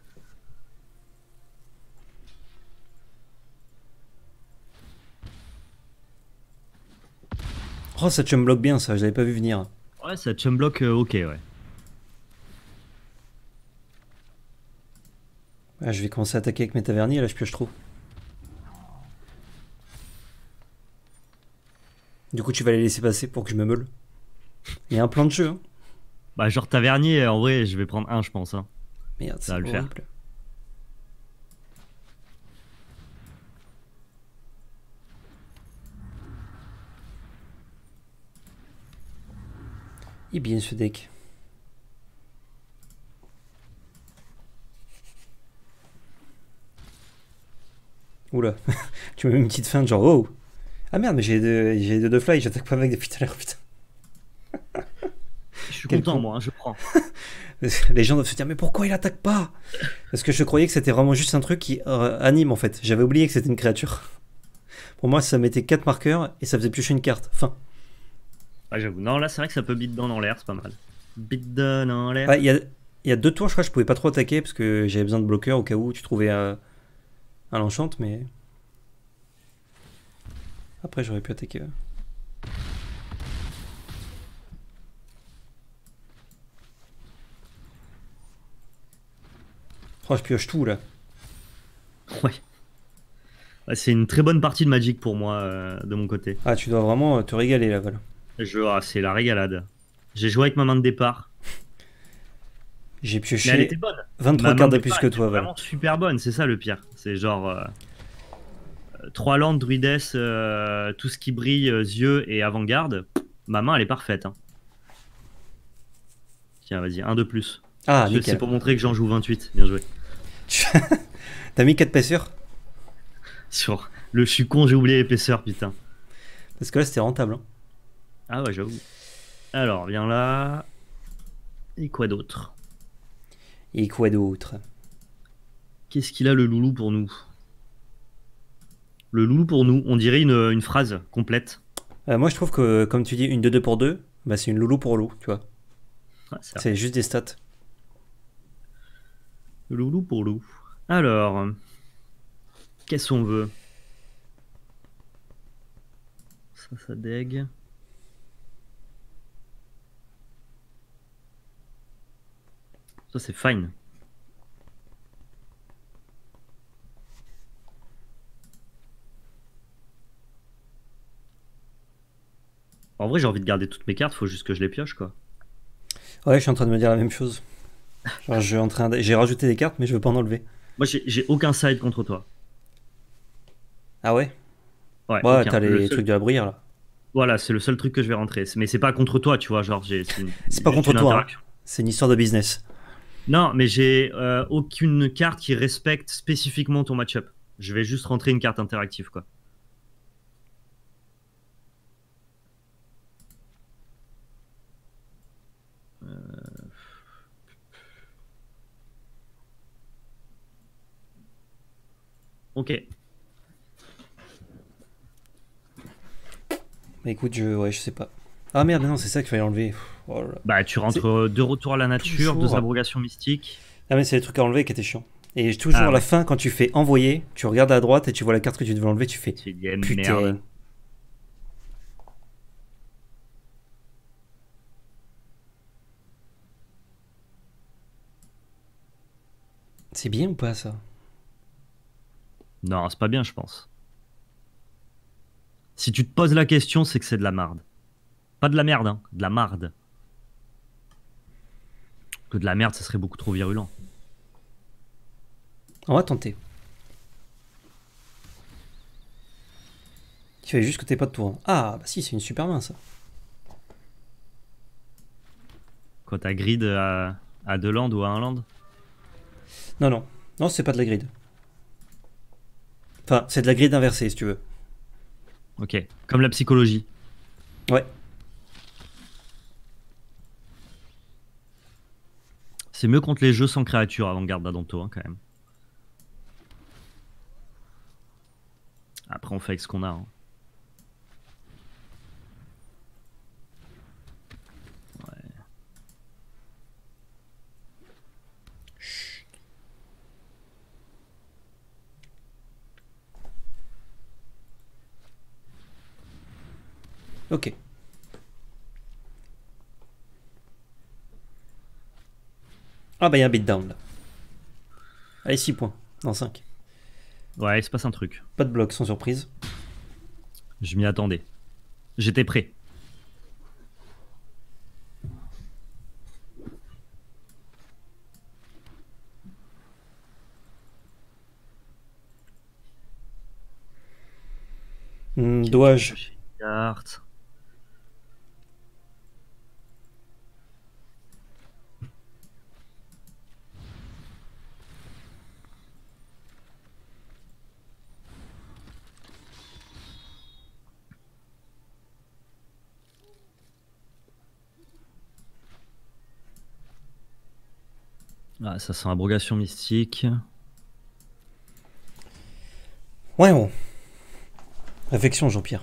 Oh, ça chum bloque bien ça, je l'avais pas vu venir. Ouais, ça chum block, euh, ok, ouais. Ah, je vais commencer à attaquer avec mes taverniers, là je pioche trop. Du coup, tu vas les laisser passer pour que je me meule. Il y a un plan de jeu, hein. Bah, genre tavernier, en vrai, je vais prendre un, je pense. Hein. Merde, Ça va c'est le faire. horrible. Il est bien ce deck. Oula, tu m'as mis une petite feinte genre oh. Ah merde, mais j'ai deux, j'ai deux de fly, j'attaque pas avec depuis tout à l'heure, putain. Je suis Quel content, con. moi, hein, je prends. Les gens doivent se dire mais pourquoi il attaque pas? Parce que je croyais que c'était vraiment juste un truc qui euh, anime en fait. J'avais oublié que c'était une créature. Pour moi, ça mettait quatre marqueurs et ça faisait piocher une carte. Fin. Ouais, j'avoue. Non, là, c'est vrai que ça peut beatdown en l'air, c'est pas mal. Beatdown en l'air. Ah, il y a, il y a deux tours, je crois, je pouvais pas trop attaquer parce que j'avais besoin de bloqueurs au cas où tu trouvais euh, un l'enchant, mais après j'aurais pu attaquer. ouais. Oh, je pioche tout là. Ouais. Ouais, c'est une très bonne partie de Magic pour moi, euh, de mon côté. Ah, tu dois vraiment te régaler là, Val. Je, ah, c'est la régalade. J'ai joué avec ma main de départ. J'ai Mais elle pioché était bonne. vingt-trois Ma main cartes de départ plus que était toi, Val. vraiment super bonne, c'est ça le pire. C'est genre. euh, trois landes, druides, euh, tout ce qui brille, euh, yeux et avant-garde. Ma main, elle est parfaite. Hein. Tiens, vas-y, un de plus. Ah, C'est nickel. pour montrer que j'en joue vingt-huit. Bien joué. T'as mis quatre épaisseurs? Sur le je suis con, j'ai oublié l'épaisseur, putain. Parce que là, c'était rentable. Hein. Ah ouais, j'avoue. Alors, viens là. Et quoi d'autre? Et quoi d'autre? Qu'est-ce qu'il a le loulou pour nous? Le loulou pour nous, on dirait une, une phrase complète. Euh, moi, je trouve que, comme tu dis, une deux deux pour deux, bah, c'est une loulou pour loup, tu vois. Ah, c'est C'est juste des stats. le loulou pour loup. Alors, qu'est-ce qu'on veut? Ça, ça dégue. Ça, c'est fine. En vrai, j'ai envie de garder toutes mes cartes, faut juste que je les pioche, quoi. Ouais, je suis en train de me dire la même chose. Genre, je suis en train de- j'ai rajouté des cartes, mais je veux pas en enlever. Moi, j'ai j'ai aucun side contre toi. Ah ouais? Ouais, Ouais, aucun. t'as Le les seul- trucs de la bruyère, là. Voilà, c'est le seul truc que je vais rentrer. Mais c'est pas contre toi, tu vois, genre, j'ai c'est une- C'est pas juste contre une toi, hein. interaction. C'est une histoire de business. Non, mais j'ai euh, aucune carte qui respecte spécifiquement ton match-up. Je vais juste rentrer une carte interactive, quoi. Ok. Bah écoute, je, ouais, je sais pas. Ah merde, non, c'est ça qu'il fallait enlever. Pff, oh là là. Bah, tu C'est rentres euh, deux retours à la nature, deux toujours. abrogations mystiques. Ah mais c'est les trucs à enlever qui étaient chiants. Et toujours Ah à la ouais. fin, quand tu fais envoyer, tu regardes à droite et tu vois la carte que tu devais enlever, tu fais Tu dis eh, putain. merde. C'est bien ou pas ça? Non, c'est pas bien, je pense. Si tu te poses la question, c'est que c'est de la marde. Pas de la merde, hein, de la marde. Que de la merde, ça serait beaucoup trop virulent. On va tenter. Il fallait juste que t'aies pas de tour. Hein. Ah bah si, c'est une super main ça. Quand t'as grid à, à deux landes ou à un land. Non, non. Non, c'est pas de la grid. Enfin, c'est de la grid inversée si tu veux. Ok. Comme la psychologie. Ouais. C'est mieux contre les jeux sans créature avant-garde d'Adanto, hein, quand même. Après, on fait avec ce qu'on a. Hein. Ouais. Ok. Ah bah il y a un beatdown là. Allez, six points. Non, cinq. Ouais, il se passe un truc. Pas de bloc, sans surprise. Je m'y attendais. J'étais prêt. Hmm, dois-je Carte. Ah, ça sent abrogation mystique. Ouais, bon. Réflexion, Jean-Pierre.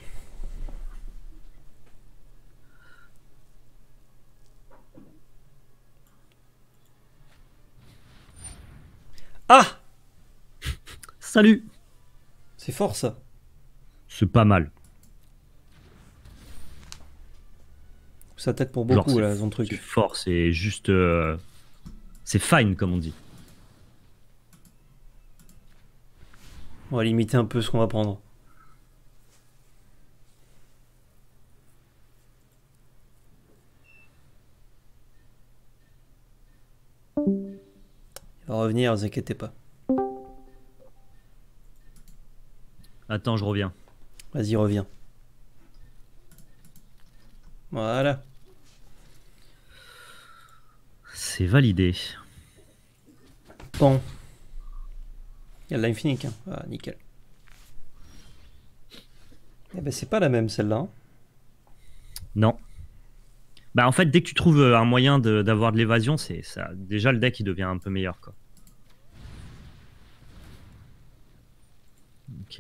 Ah! Salut! C'est fort ça. C'est pas mal. Ça attaque pour Genre, beaucoup c'est là, son c'est truc. fort, c'est juste. euh, c'est fine, comme on dit. On va limiter un peu ce qu'on va prendre. Il va revenir, ne vous inquiétez pas. Attends, je reviens. Vas-y, reviens. Voilà. C'est validé. Bon. Il y a de l'infinique. Hein. Ah, nickel. Eh ben, c'est pas la même celle-là. Hein. Non. Bah en fait, dès que tu trouves un moyen d'avoir de, de l'évasion, c'est ça. Déjà, le deck il devient un peu meilleur, quoi. Ok.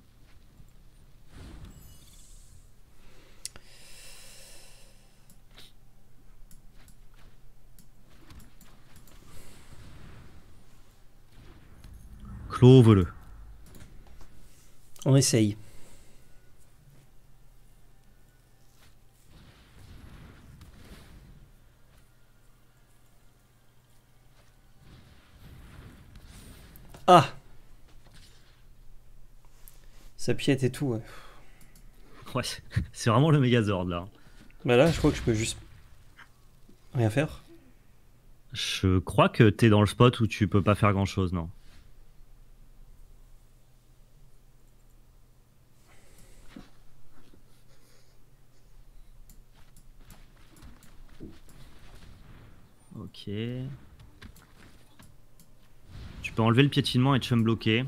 Clove-le. On essaye. Ah! Ça piète et tout, ouais. Ouais, c'est vraiment le Megazord, là. Bah là, je crois que je peux juste rien faire. Je crois que t'es dans le spot où tu peux pas faire grand-chose, non? Ok. Tu peux enlever le piétinement et chum bloquer.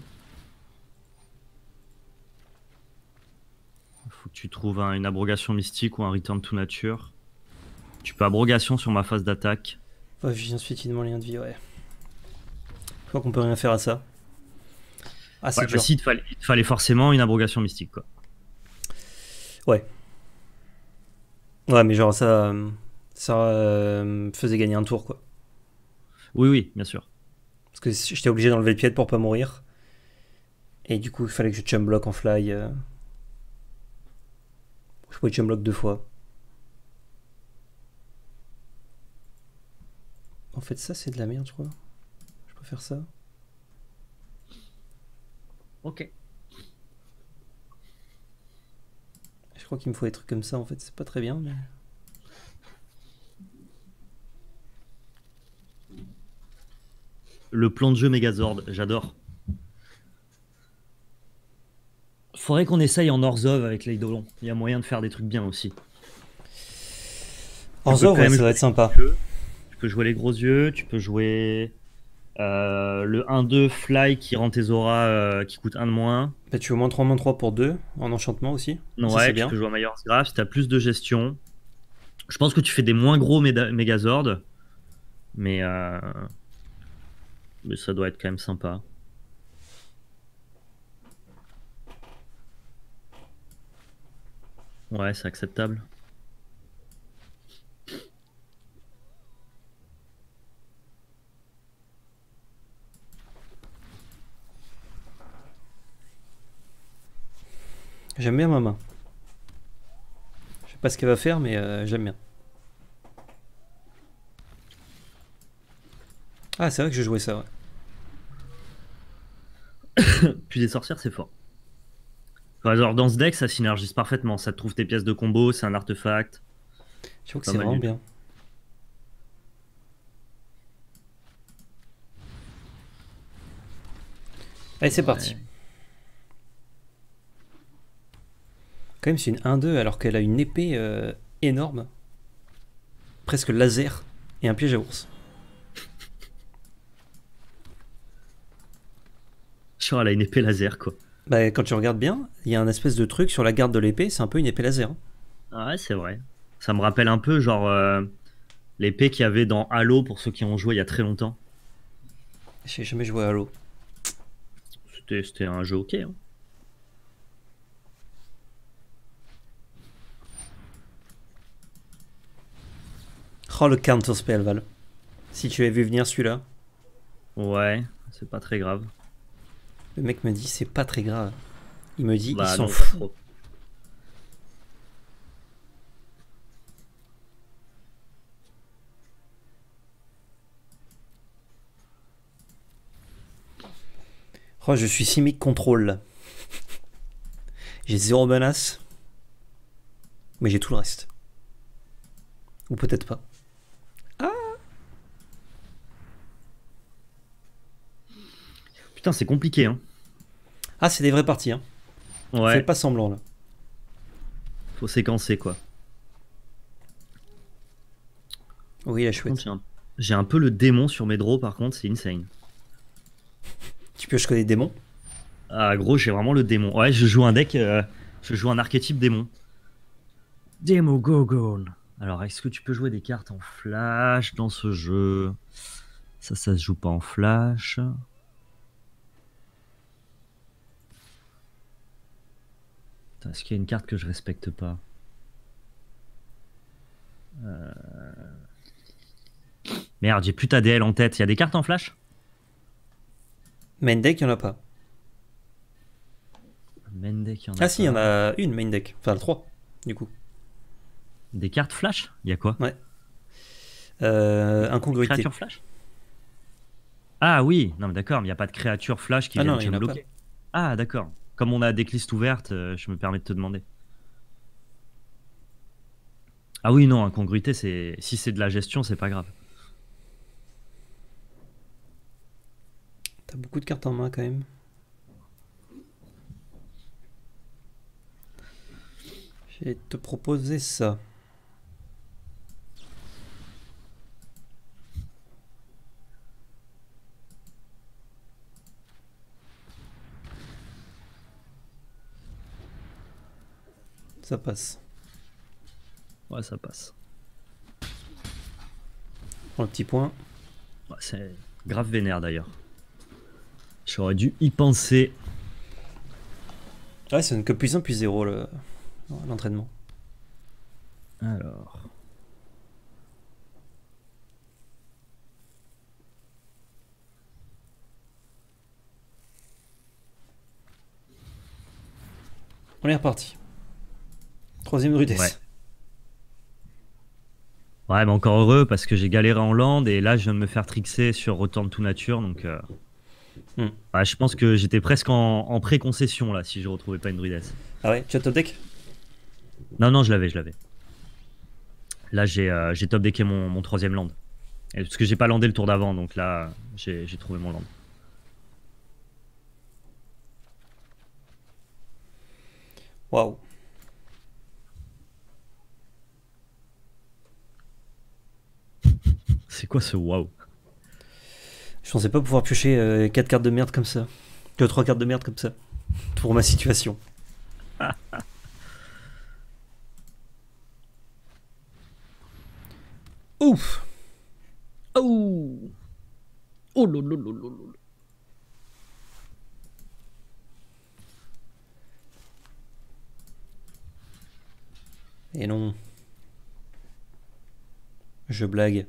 Faut que tu trouves un, une abrogation mystique ou un return to nature. Tu peux abrogation sur ma phase d'attaque. Ouais, vigilance piétinement, lien de vie, ouais. Je crois qu'on peut rien faire à ça. Ah, c'est Ouais, dur. bah si, il te, fallait, il te fallait forcément une abrogation mystique, quoi. Ouais. Ouais, mais genre ça, ça euh, faisait gagner un tour, quoi. Oui, oui, bien sûr. Parce que j'étais obligé d'enlever le pied pour pas mourir. Et du coup, il fallait que je chum block en fly. Euh... Je pouvais chum block deux fois. En fait, ça, c'est de la merde, je crois. Je peux faire ça. Ok. Je crois qu'il me faut des trucs comme ça, en fait. C'est pas très bien, mais... Le plan de jeu Megazord, j'adore. Faudrait qu'on essaye en Orzhov avec l'Eidolon. Il y a moyen de faire des trucs bien aussi. Orzhov, ouais, ça va être sympa. Tu peux jouer les gros yeux, tu peux jouer euh, le un deux fly qui rend tes auras euh, qui coûte un de moins. Bah, tu veux moins trois, moins trois pour deux en enchantement aussi. Ouais, ça, c'est tu bien. peux jouer en Mayor's Graph si t'as plus de gestion. Je pense que tu fais des moins gros Megazord, mais, euh... mais ça doit être quand même sympa. Ouais, c'est acceptable. J'aime bien ma main. Je sais pas ce qu'elle va faire, mais euh, j'aime bien. Ah, c'est vrai que je jouais ça, ouais. Puis des sorcières, c'est fort. Enfin, genre, dans ce deck, ça synergise parfaitement. Ça te trouve tes pièces de combo, c'est un artefact. Je trouve que c'est vraiment bien. Allez, c'est ouais. parti. Quand même, c'est une un deux alors qu'elle a une épée euh, énorme. Presque laser. Et un piège à ours. Genre, elle a une épée laser, quoi. Bah, quand tu regardes bien, il y a un espèce de truc sur la garde de l'épée, c'est un peu une épée laser. Hein. Ah ouais, c'est vrai. Ça me rappelle un peu, genre, euh, l'épée qu'il y avait dans Halo pour ceux qui ont joué il y a très longtemps. J'ai jamais joué à Halo. C'était un jeu ok. Hein. Oh, le counterspell, Val. Si tu avais vu venir celui-là. Ouais, c'est pas très grave. Le mec me dit, c'est pas très grave. Il me dit, bah, il s'en fout. Oh, je suis Simic Control. J'ai zéro menace. Mais j'ai tout le reste. Ou peut-être pas. Ah! Putain, c'est compliqué, hein. Ah, c'est des vraies parties, hein. Fais Ouais, pas semblant là. faut séquencer quoi. Oui, la Par contre, chouette. j'ai un... j'ai un peu le démon sur mes draws, par contre, c'est insane. Tu pioches que des démons. Ah, gros, j'ai vraiment le démon. Ouais, je joue un deck, euh, je joue un archétype démon. Démon Gorgon. Alors, est-ce que tu peux jouer des cartes en flash dans ce jeu? Ça, ça se joue pas en flash. Putain, est-ce qu'il y a une carte que je respecte pas? Euh... Merde, j'ai plus ta D L en tête. Il y a des cartes en flash? Main deck, il y en a pas. Main deck, il y en a Ah si, il y en pas. a une main deck. Enfin, trois, du coup. Des cartes flash? Il y a quoi? Ouais. Euh, Des incongruité. créatures flash? Ah oui, non mais d'accord, mais il n'y a pas de créatures flash qui Ah viennent non, il te y en a pas. bloquer. Ah d'accord. Comme on a des listes ouvertes, euh, je me permets de te demander. Ah oui, non, incongruité, c'est si c'est de la gestion, c'est pas grave. T'as beaucoup de cartes en main quand même. Je vais te proposer ça. Ça passe. Ouais, ça passe. Prends le petit point. Ouais, c'est grave vénère d'ailleurs. J'aurais dû y penser. Ouais, c'est que plus un, plus zéro l'entraînement. Alors. On est reparti. Troisième rudesse. Ouais. Ouais, mais encore heureux parce que j'ai galéré en land et là je viens de me faire trixer sur Return to Nature donc. Euh... Hmm. Ouais, je pense que j'étais presque en, en pré-concession là si je retrouvais pas une druidesse. Ah ouais, tu as top deck? Non, non, je l'avais, je l'avais. Là j'ai euh, j'ai top decké mon, mon troisième land. Et parce que j'ai pas landé le tour d'avant donc là j'ai trouvé mon land. Waouh. C'est quoi ce waouh? Je pensais pas pouvoir piocher euh, quatre cartes de merde comme ça. Que trois cartes de merde comme ça. Pour ma situation. Ouf. Oh oh lolo. Et non. Je blague.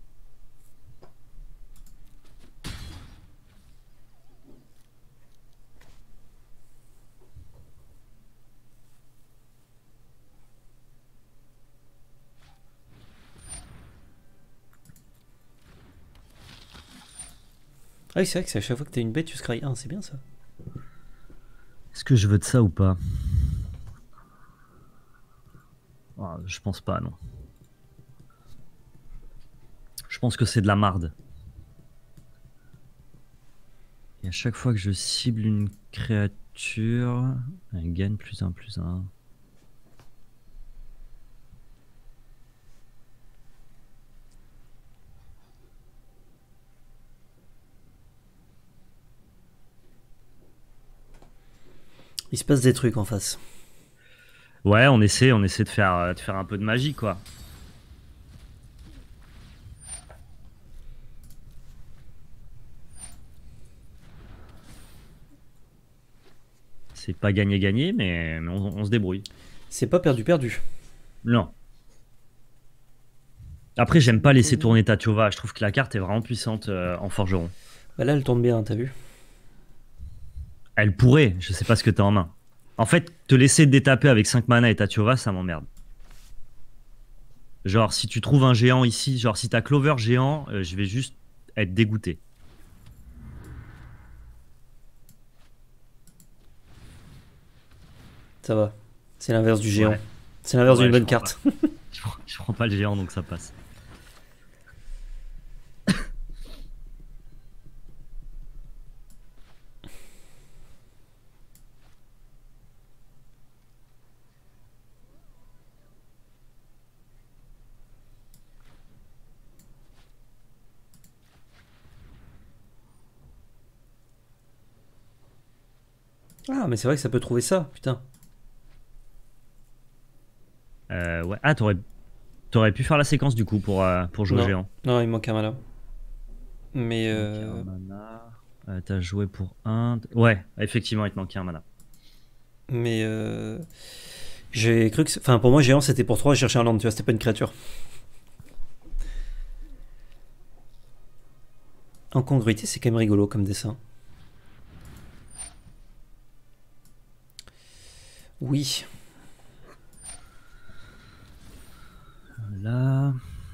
Ah oui, c'est vrai que c'est à chaque fois que t'as une bête, tu scry un, c'est bien ça. Est-ce que je veux de ça ou pas? Ah, je pense pas, non. Je pense que c'est de la marde. Et à chaque fois que je cible une créature, elle gagne plus un, plus un. Il se passe des trucs en face. Ouais, on essaie, on essaie de faire, de faire un peu de magie, quoi. C'est pas gagné-gagné, mais, mais on, on se débrouille. C'est pas perdu-perdu. Non. Après, j'aime pas laisser tourner Tatiova. Je trouve que la carte est vraiment puissante euh, en forgeron. Bah là, elle tourne bien, t'as vu? Elle pourrait, je sais pas ce que t'as en main. En fait, te laisser détaper avec cinq mana et Tatiova, ça m'emmerde. Genre, si tu trouves un géant ici, genre si t'as Clover géant, euh, je vais juste être dégoûté. Ça va. C'est l'inverse du géant. Ouais. C'est l'inverse Ouais, d'une je bonne prends carte. pas. Je prends, je prends pas le géant, donc ça passe. Ah, mais c'est vrai que ça peut trouver ça, putain. Euh, ouais. Ah, t'aurais t'aurais pu faire la séquence du coup pour, euh, pour jouer Non, géant. non, il manque un mana. Mais Il manquait un euh... mana. Euh, T'as joué pour un. Ouais, effectivement, il te manquait un mana. mais euh... j'ai cru que, c'est- enfin, pour moi, géant, c'était pour trois. Je cherchais un land, tu vois, c'était pas une créature. Incongruité, c'est quand même rigolo comme dessin. Oui. Là.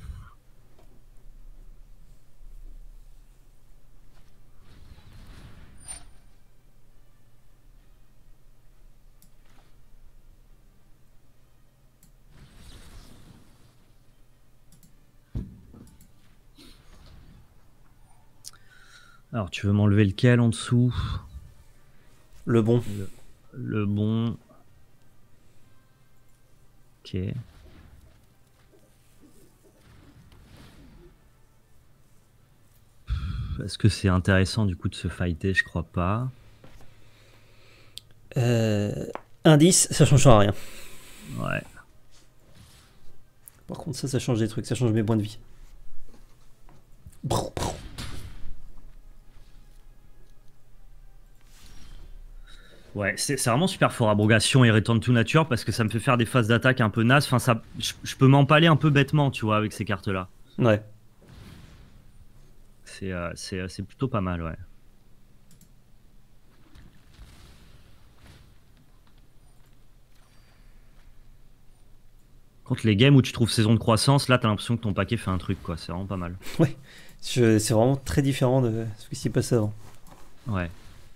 Alors, tu veux m'enlever lequel en dessous? Le bon. Le, le bon. Ok. Est-ce que c'est intéressant du coup de se fighter? Je crois pas. Euh... Indice, ça changera rien. Ouais. Par contre, ça, ça change des trucs, ça change mes points de vie. Ouais, c'est c'est vraiment super fort, abrogation et return to nature, parce que ça me fait faire des phases d'attaque un peu nazes. Enfin, ça, je, je peux m'empaler un peu bêtement, tu vois, avec ces cartes-là. Ouais. C'est euh, c'est c'est plutôt pas mal, ouais. Contre les games où tu trouves saison de croissance, là, t'as l'impression que ton paquet fait un truc, quoi. C'est vraiment pas mal. Ouais. Je- C'est vraiment très différent de ce qui s'y passe avant. Ouais.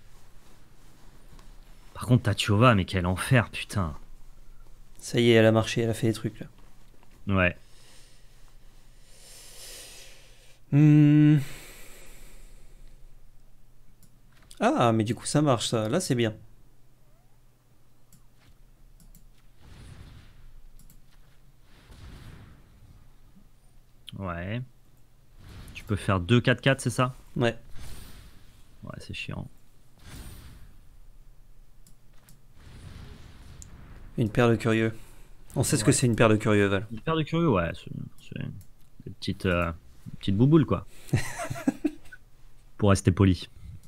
Par contre, Tatiova, mais quel enfer, putain. Ça y est, elle a marché, elle a fait des trucs là. Ouais. Hmm. Ah, mais du coup, ça marche ça. Là, c'est bien. Ouais. Tu peux faire deux quatre quatre, c'est ça? Ouais. Ouais, c'est chiant. Une paire de curieux. On sait ce que Ouais. c'est une paire de curieux, Val. Une paire de curieux, ouais. C'est c'est des petites, euh, petites bouboules, quoi. Pour rester poli.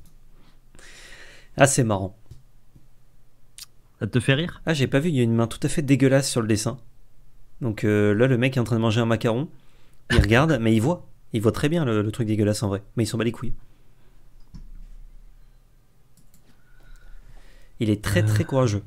Ah, c'est marrant. Ça te fait rire? Ah, j'ai pas vu, il y a une main tout à fait dégueulasse sur le dessin. Donc euh, là, le mec est en train de manger un macaron. Il regarde, mais il voit. Il voit très bien le, le truc dégueulasse en vrai. Mais il s'en bat les couilles. Il est très très courageux.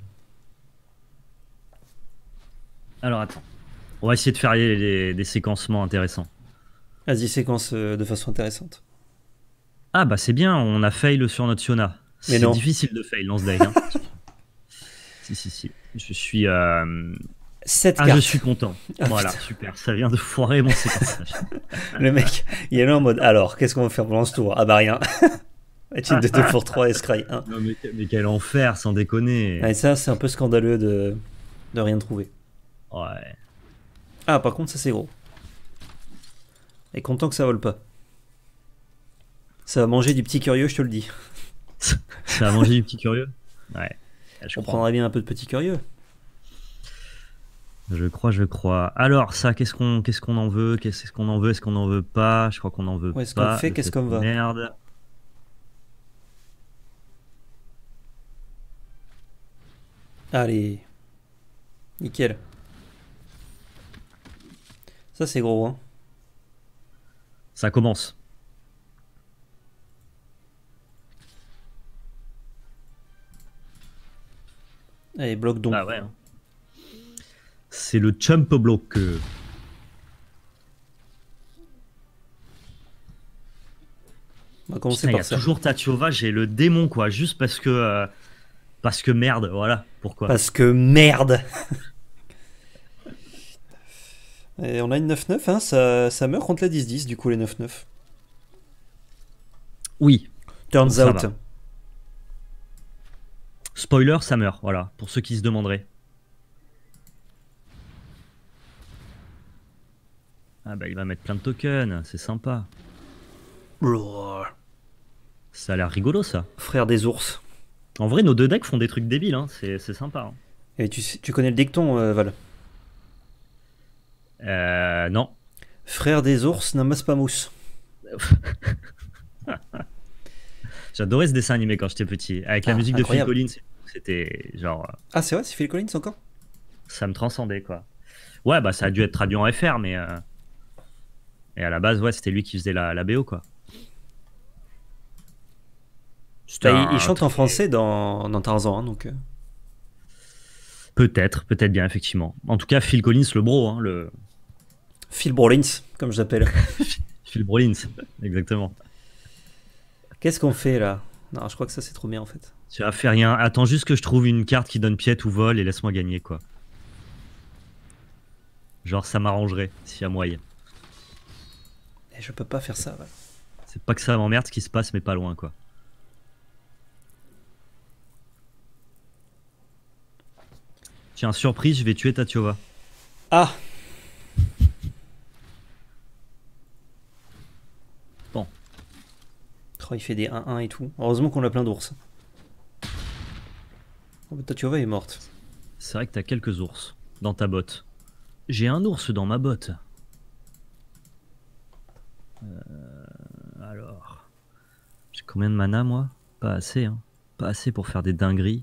Alors attends. On va essayer de faire les- les- des séquencements intéressants. Vas-y, séquence euh, de façon intéressante. Ah bah c'est bien, on a fail sur notre Siona. Mais C'est non. difficile de fail dans ce deck. Hein. Si, si, si. Je suis. euh, sept Ah, cartes. je suis content. Ah, Voilà, putain. super. Ça vient de foirer mon séquençage. Le mec, il est là en mode alors, qu'est-ce qu'on va faire pendant ce tour? Ah bah rien. Team de deux pour trois et Scry un. Non, mais, mais quel enfer, sans déconner. Ah, et ça, c'est un peu scandaleux de, de rien trouver. Ouais. Ah, par contre, ça c'est gros. Et content que ça vole pas. Ça va manger du petit curieux, je te le dis. Ça a mangé du petit curieux? Ouais. Je On crois. prendrait bien un peu de petit curieux. Je crois, je crois. Alors, ça, qu'est-ce qu'on qu'est-ce qu'on en veut? Qu'est-ce qu'on en veut? Est-ce qu'on en veut pas? Je crois qu'on en veut Ouais, est-ce qu'on pas. fait, de qu'est-ce cette qu'on va? Merde. Allez. Nickel. Ça c'est gros, hein. Ça commence. Allez, bloc donc. Ah ouais. hein. C'est le chump block. On va commencer Putain, il y par a ça. toujours Tatiova, j'ai le démon, quoi. Juste parce que. euh, parce que merde, voilà. Pourquoi? Parce que merde. Et on a une neuf neuf, hein. Ça, ça meurt contre la dix dix, du coup, les neuf neuf. Oui. Turns Ça out. va. Spoiler, ça meurt, voilà. Pour ceux qui se demanderaient. Ah bah, il va mettre plein de tokens. C'est sympa. Roar. Ça a l'air rigolo, ça. Frère des ours. En vrai, nos deux decks font des trucs débiles, hein. C'est sympa. Hein. Et tu, sais- tu connais le dicton, euh, Val? Euh, non. Frère des ours n'amasse pas mousse. J'adorais ce dessin animé quand j'étais petit. Avec la Ah, musique incroyable. de Phil Collins. C'était genre. Ah, c'est vrai, c'est Phil Collins encore? Ça me transcendait, quoi. Ouais, bah ça a dû être traduit en F R, mais. Euh... Et à la base, ouais, c'était lui qui faisait la, la B O, quoi. C'était Bah, il, il un chante en très- français dans, dans Tarzan, hein, donc. euh. Peut-être, peut-être bien, effectivement. En tout cas, Phil Collins, le bro, hein, le. Phil Brolins, comme je l'appelle. Phil Collins, exactement. Qu'est-ce qu'on fait là? Non, je crois que ça c'est trop bien en fait. Tu vas faire rien. Attends juste que je trouve une carte qui donne piète ou vol et laisse-moi gagner, quoi. Genre, ça m'arrangerait, s'il y a moyen. Et je peux pas faire ça, Val. C'est pas que ça m'emmerde ce qui se passe, mais pas loin, quoi. Tiens, surprise, je vais tuer Tatiova. Ah! Bon. Oh, il fait des un un et tout. Heureusement qu'on a plein d'ours. Oh, bah, Tatiova est morte. C'est vrai que t'as quelques ours dans ta botte. J'ai un ours dans ma botte. Euh, alors. J'ai combien de mana, moi? Pas assez, hein. Pas assez pour faire des dingueries.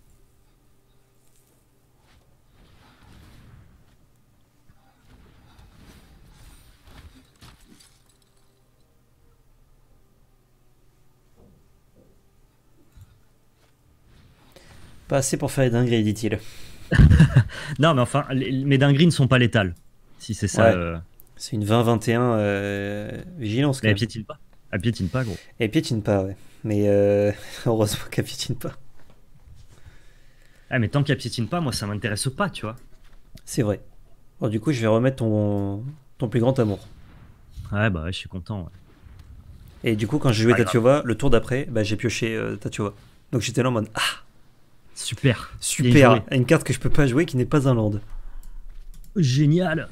Pas assez pour faire les dingueries, dit-il. Non, mais enfin, les- mes dingueries ne sont pas létales. Si c'est ça. Ouais. euh, C'est une vingt vingt et un euh, vigilance quand Mais elle même. piétine pas. Elle piétine pas, gros. Elle piétine pas, ouais. Mais euh, heureusement qu'elle piétine pas. Ah, mais tant qu'elle piétine pas, moi, ça m'intéresse pas, tu vois. C'est vrai. Bon, du coup, je vais remettre ton, ton plus grand amour. Ouais, bah ouais, je suis content. Ouais. Et du coup, quand j'ai joué Pas grave. Tatiova, le tour d'après, bah, j'ai pioché euh, Tatiova. Donc j'étais là en mode ah, Super. Bien super, joué. une carte que je peux pas jouer qui n'est pas un land. Génial.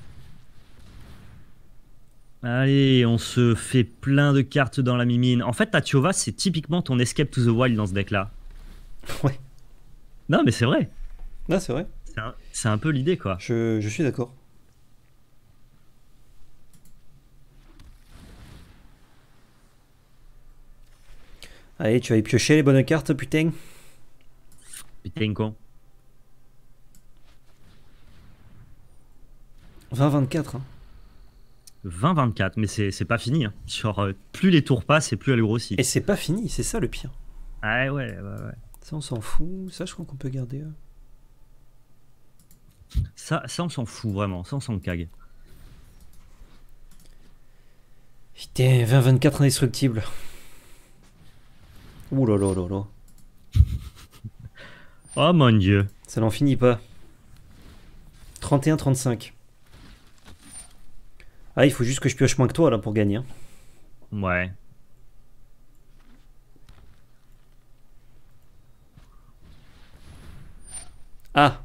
Allez, on se fait plein de cartes dans la mimine. En fait, Tatiova, c'est typiquement ton Escape to the Wild dans ce deck-là. Ouais. Non, mais c'est vrai. Là, c'est vrai. C'est un, c'est un peu l'idée, quoi. Je, je suis d'accord. Allez, tu vas y piocher les bonnes cartes, putain. Putain, con. vingt vingt-quatre. Hein. vingt vingt-quatre, mais c'est c'est pas fini. Hein. Genre, euh, plus les tours passent et plus elle grossit. Et c'est pas fini, c'est ça le pire. Ah ouais, ouais, ouais. Ça, on s'en fout. Ça, je crois qu'on peut garder. euh. Ça, ça on s'en fout, vraiment. Ça, on s'en cague. Putain, vingt vingt-quatre indestructible. Ouh là là là là. Oh mon dieu. Ça n'en finit pas. trente et un trente-cinq. Ah, il faut juste que je pioche moins que toi là pour gagner. hein. Ouais. Ah!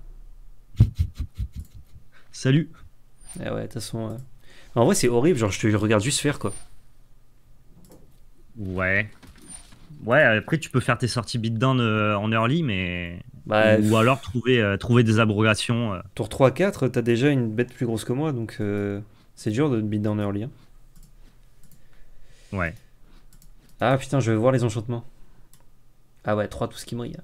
Salut. Eh ouais, de toute façon. euh, En vrai, c'est horrible. Genre, je te regarde juste faire quoi. Ouais. Ouais, après, tu peux faire tes sorties beatdown euh, en early, mais. Bah, Ou alors trouver, euh, trouver des abrogations. euh. tour trois quatre, t'as déjà une bête plus grosse que moi, donc euh, c'est dur de te beat down early. hein. Ouais. Ah putain, je vais voir les enchantements. Ah ouais, trois tout ce qui brille.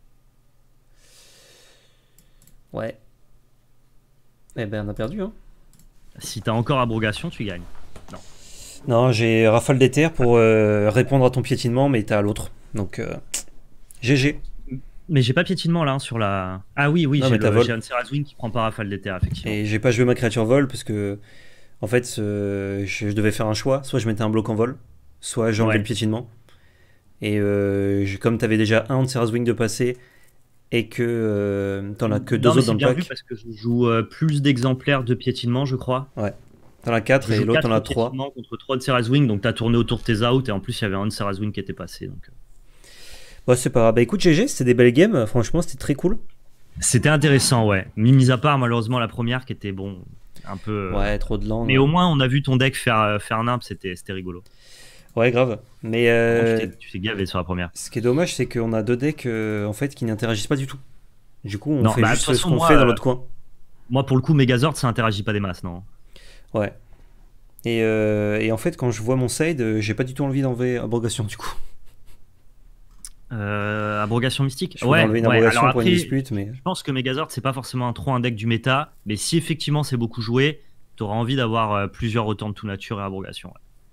Ouais. Eh ben, on a perdu, hein. Si t'as encore abrogation, tu gagnes. Non, j'ai rafale d'éther pour euh, répondre à ton piétinement, mais t'as l'autre. Donc, euh, G G. Mais j'ai pas piétinement là hein, sur la. Ah oui, oui, Non, j'ai mais t'as le- vol. j'ai un Serrazwing qui prend pas rafale d'éther, effectivement. Et j'ai pas joué ma créature vol parce que, en fait, euh, je, je devais faire un choix. Soit je mettais un bloc en vol, soit j'enlevais Ouais. le piétinement. Et euh, j'ai- comme t'avais déjà un de Serrazwing de passé et que euh, t'en as que deux Non, mais autres c'est dans le bien pack, vu parce que je joue euh, plus d'exemplaires de piétinement, je crois. t'en as quatre Je et joue l'autre quatre t'en as de trois. piétinement contre trois de Serrazwing, donc t'as tourné autour de tes outs et en plus il y avait un de Serrazwing qui était passé. Donc. euh. Bon, c'est pas grave. Bah écoute, G G, c'était des belles games. Franchement, c'était très cool. C'était intéressant, ouais. Mis à part malheureusement la première qui était bon, un peu. euh, Ouais, trop de land. Mais au moins on a vu ton deck faire, euh, faire nimp, c'était c'était rigolo. Ouais, grave. Mais Par euh, tu t'es gavé sur la première. ce qui est dommage, c'est qu'on a deux decks euh, en fait qui n'interagissent pas du tout. Du coup, on Non, fait bah de toute juste ce façon, qu'on moi, fait dans euh, l'autre coin. moi pour le coup, Megazord, ça interagit pas des masses, non. Ouais. Et, euh, et en fait, quand je vois mon side, euh, j'ai pas du tout envie d'enlever abrogation du coup. Euh, abrogation mystique. Je voulais Ouais, enlever une ouais. Alors abrogation pour une après, dispute, mais je pense que Megazord, c'est pas forcément un, trop un deck du méta, mais si effectivement c'est beaucoup joué, t'auras envie d'avoir euh, plusieurs Return de tout nature et abrogation.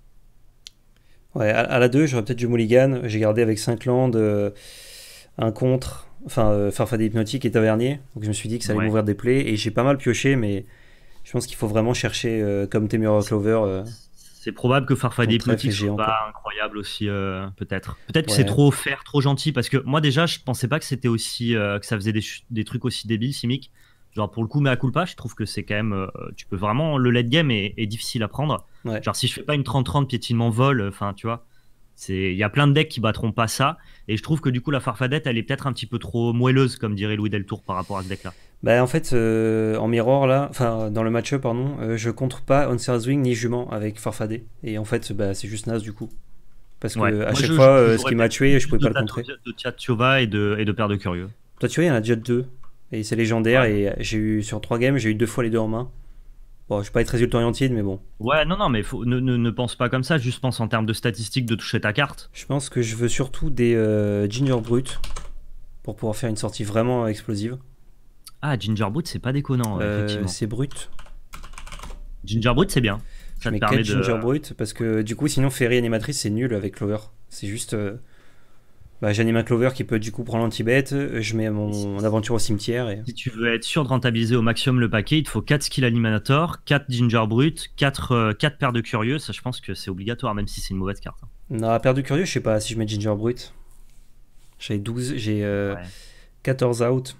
Ouais. ouais, à, à la deux, j'aurais peut-être du mulligan. J'ai gardé avec cinq landes, euh, un contre, enfin euh, Farfadet hypnotique et tavernier. Donc je me suis dit que ça allait Ouais. m'ouvrir des plaies et j'ai pas mal pioché, mais je pense qu'il faut vraiment chercher euh, comme Temura Clover euh, C'est probable que ton Farfadet trèfle est hypnotique soit géant quoi. pas incroyable aussi, euh, peut-être. Peut-être que c'est Ouais. trop faire, trop gentil, parce que moi déjà, je pensais pas que c'était aussi, euh, que ça faisait des, ch- des trucs aussi débiles, Simic. Genre pour le coup, mea culpa, je trouve que c'est quand même, euh, tu peux vraiment, le late game est, est difficile à prendre. Ouais. Genre si je fais pas une trente trente piétinement vol, enfin tu vois, c'est, il y a plein de decks qui battront pas ça, et je trouve que du coup la Farfadette, elle est peut-être un petit peu trop moelleuse, comme dirait Louis Deltour par rapport à ce deck-là. Bah en fait, euh, en mirror là, enfin dans le match-up pardon, euh, je contre pas Oncer's Wing ni Jument avec Farfadet. Et en fait, bah c'est juste naze du coup. Parce Ouais, que à moi chaque je, fois, je, je euh, ce jouerais qui m'a peut-être tué, je plus pouvais de, pas le Tato- contrer. de Tchatchova et de, et de Paire de Curieux. Toi tu vois, il y en a déjà deux. Et c'est légendaire, Ouais. et j'ai eu sur trois games, j'ai eu deux fois les deux en main. Bon, je vais pas être résultat orienté, mais bon. Ouais, non, non, mais faut, ne, ne, ne pense pas comme ça, juste pense en termes de statistiques de toucher ta carte. Je pense que je veux surtout des euh, Ginger Brut pour pouvoir faire une sortie vraiment explosive. Ah, Ginger Brute, c'est pas déconnant, ouais, Euh, effectivement. c'est brut. Ginger Brute, c'est bien. Je Ça te mets permet quatre de. Ginger Brut parce que du coup, sinon, Fairy Animatrice, c'est nul avec Clover. C'est juste. euh, bah, j'anime un Clover qui peut du coup prendre l'anti-bet. Je mets mon, mon aventure au cimetière. Et... Si tu veux être sûr de rentabiliser au maximum le paquet, il te faut quatre Skill Animator, quatre Ginger Brute, quatre, euh, quatre paires de Curieux. Ça, je pense que c'est obligatoire, même si c'est une mauvaise carte. Hein. Non, perdu curieux, je sais pas si je mets Ginger Brut. J'ai douze, j'ai euh, Ouais. quatorze out.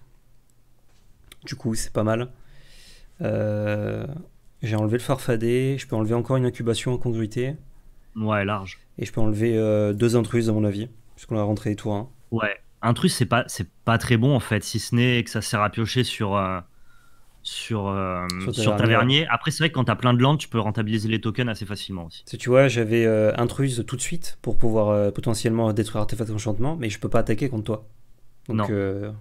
Du coup, c'est pas mal. Euh, j'ai enlevé le farfadet. Je peux enlever encore une incubation incongruité. Ouais, large. Et je peux enlever euh, deux intruses, à mon avis. Puisqu'on a rentré les tours un. Ouais. Intrus, c'est pas, c'est pas très bon, en fait, si ce n'est que ça sert à piocher sur. euh, sur, euh, Sur sur Tavernier, ouais. Tavernier. Après, c'est vrai que quand t'as plein de landes, tu peux rentabiliser les tokens assez facilement aussi. Si tu vois, j'avais euh, intruse tout de suite pour pouvoir euh, potentiellement détruire artefact enchantement, mais je peux pas attaquer contre toi. Donc, Non. euh,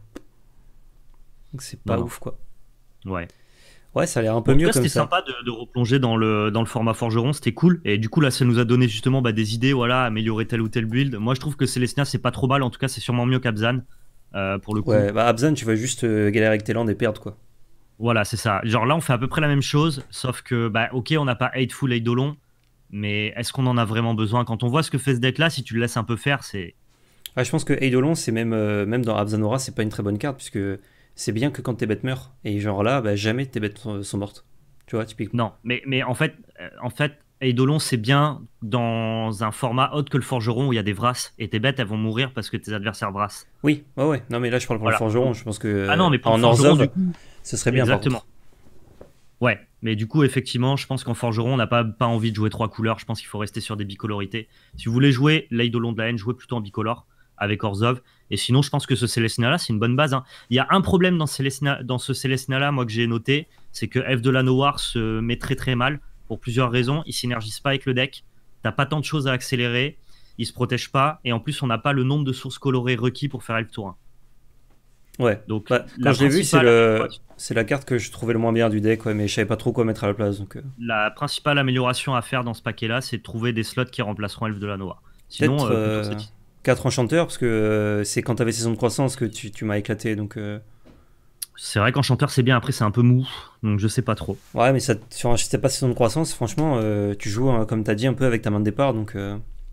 donc c'est Non, pas non. ouf quoi. Ouais. Ouais, ça a l'air un peu En tout mieux cas, comme c'était ça. sympa de, de replonger dans le, dans le format forgeron, c'était cool. Et du coup, là, ça nous a donné justement bah, des idées, voilà, améliorer tel ou tel build. Moi, je trouve que Celestia, c'est pas trop mal. En tout cas, c'est sûrement mieux qu'Abzan, euh, pour le coup. Ouais, bah Abzan, tu vas juste euh, galérer avec tes landes et perdre quoi. Voilà, c'est ça. Genre là, on fait à peu près la même chose, sauf que, bah, ok, on n'a pas Hateful Eidolon, mais est-ce qu'on en a vraiment besoin? Quand on voit ce que fait ce deck-là, si tu le laisses un peu faire, c'est. Ah, je pense que Eidolon, c'est même, euh, même dans Abzanora, c'est pas une très bonne carte, puisque c'est bien que quand tes bêtes meurent. Et genre là, bah, jamais tes bêtes sont, sont mortes. Tu vois, typiquement. Non, mais, mais en fait, euh, en fait, Eidolon, c'est bien dans un format autre que le forgeron où il y a des vrasses, et tes bêtes, elles vont mourir parce que tes adversaires brassent. Oui, ouais, ouais. Non, mais là, je parle pour le Voilà. forgeron. Je pense que Ah non, euh, mais pour le en forgeron, Orzhov, du coup. ce serait bien Exactement. par contre. Ouais, mais du coup, effectivement, je pense qu'en forgeron, on n'a pas, pas envie de jouer trois couleurs. Je pense qu'il faut rester sur des bicolorités. Si vous voulez jouer l'Eidolon de la haine, jouez plutôt en bicolore avec Orzhov. Et sinon, je pense que ce Célestina-là, c'est une bonne base. Hein. Il y a un problème dans, Célestina, dans ce Célestina-là, moi, que j'ai noté, c'est que F de la Noir se met très très mal pour plusieurs raisons. Il synergise pas avec le deck. T'as pas tant de choses à accélérer. Il se protège pas. Et en plus, on n'a pas le nombre de sources colorées requis pour faire Elf Tour un. Ouais. Donc, Bah, la quand je l'ai vu, c'est principale le, amélioration- c'est la carte que je trouvais le moins bien du deck, ouais, mais je savais pas trop quoi mettre à la place. Donc, euh, la principale amélioration à faire dans ce paquet-là, c'est de trouver des slots qui remplaceront Elf de la Noire. Sinon, peut-être euh, plutôt euh, satisfait. quatre enchanteurs, parce que euh, c'est quand t'avais saison de croissance que tu, tu m'as éclaté. Donc, euh, C'est vrai qu'Enchanteur, c'est bien. Après, c'est un peu mou. Donc, je sais pas trop. ouais, mais ça, sur un c'était pas saison de croissance, franchement, euh, tu joues, hein, comme t'as dit, un peu avec ta main de départ. Donc, euh,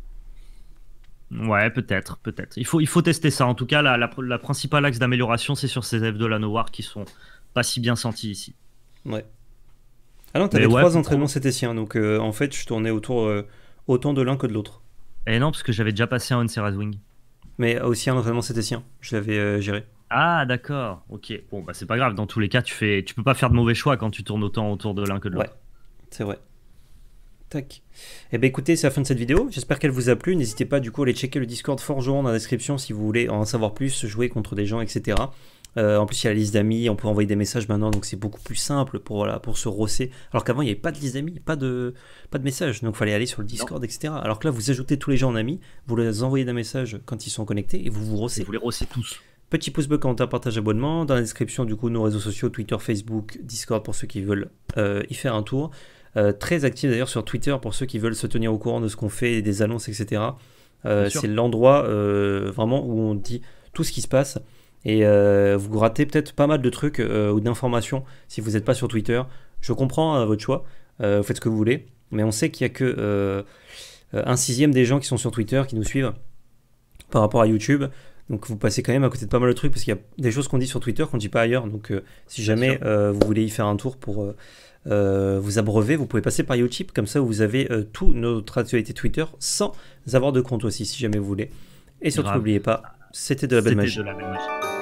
Ouais, peut-être, peut-être. Il faut, il faut tester ça. En tout cas, la, la, la principale axe d'amélioration, c'est sur ces Elfes de la Noire qui sont pas si bien sentis ici. ouais. Ah non, t'avais Mais ouais, trois pour- entraînements cététiens. Donc, euh, en fait, je tournais autour euh, autant de l'un que de l'autre. Et non, parce que j'avais déjà passé un Onceraz Wing. Mais aussi un entraînement cététien. Je l'avais euh, géré. Ah, d'accord. Ok. Bon, bah, c'est pas grave. Dans tous les cas, tu fais, tu peux pas faire de mauvais choix quand tu tournes autant autour de l'un que de Ouais, l'autre. c'est vrai. Tac. Eh ben écoutez, c'est la fin de cette vidéo. J'espère qu'elle vous a plu. N'hésitez pas du coup à aller checker le Discord Forgeron dans la description si vous voulez en savoir plus, jouer contre des gens, et cetera. Euh, en plus, il y a la liste d'amis, on peut envoyer des messages maintenant, donc c'est beaucoup plus simple pour, voilà, pour se rosser. Alors qu'avant, il n'y avait pas de liste d'amis, pas de, pas de messages, donc il fallait aller sur le Discord, non. et cetera. Alors que là, vous ajoutez tous les gens en amis, vous les envoyez des messages quand ils sont connectés et vous vous rossez. Et vous les rossez tous. Petit pouce bleu, commentaire, partage, abonnement. Dans la description, du coup, nos réseaux sociaux, Twitter, Facebook, Discord pour ceux qui veulent euh, y faire un tour. Euh, très actif d'ailleurs sur Twitter pour ceux qui veulent se tenir au courant de ce qu'on fait, des annonces, et cetera. Euh, c'est l'endroit euh, vraiment où on dit tout ce qui se passe. Et euh, vous ratez peut-être pas mal de trucs euh, ou d'informations si vous n'êtes pas sur Twitter. Je comprends hein, votre choix, euh, vous faites ce que vous voulez. Mais on sait qu'il n'y a que euh, un sixième des gens qui sont sur Twitter, qui nous suivent par rapport à YouTube. Donc vous passez quand même à côté de pas mal de trucs parce qu'il y a des choses qu'on dit sur Twitter qu'on ne dit pas ailleurs. Donc euh, si jamais euh, vous voulez y faire un tour pour euh, euh, vous abreuver, vous pouvez passer par Utip. Comme ça vous avez euh, toute notre actualité Twitter sans avoir de compte aussi si jamais vous voulez. Et surtout n'oubliez pas, c'était de la belle magie. De la belle magie.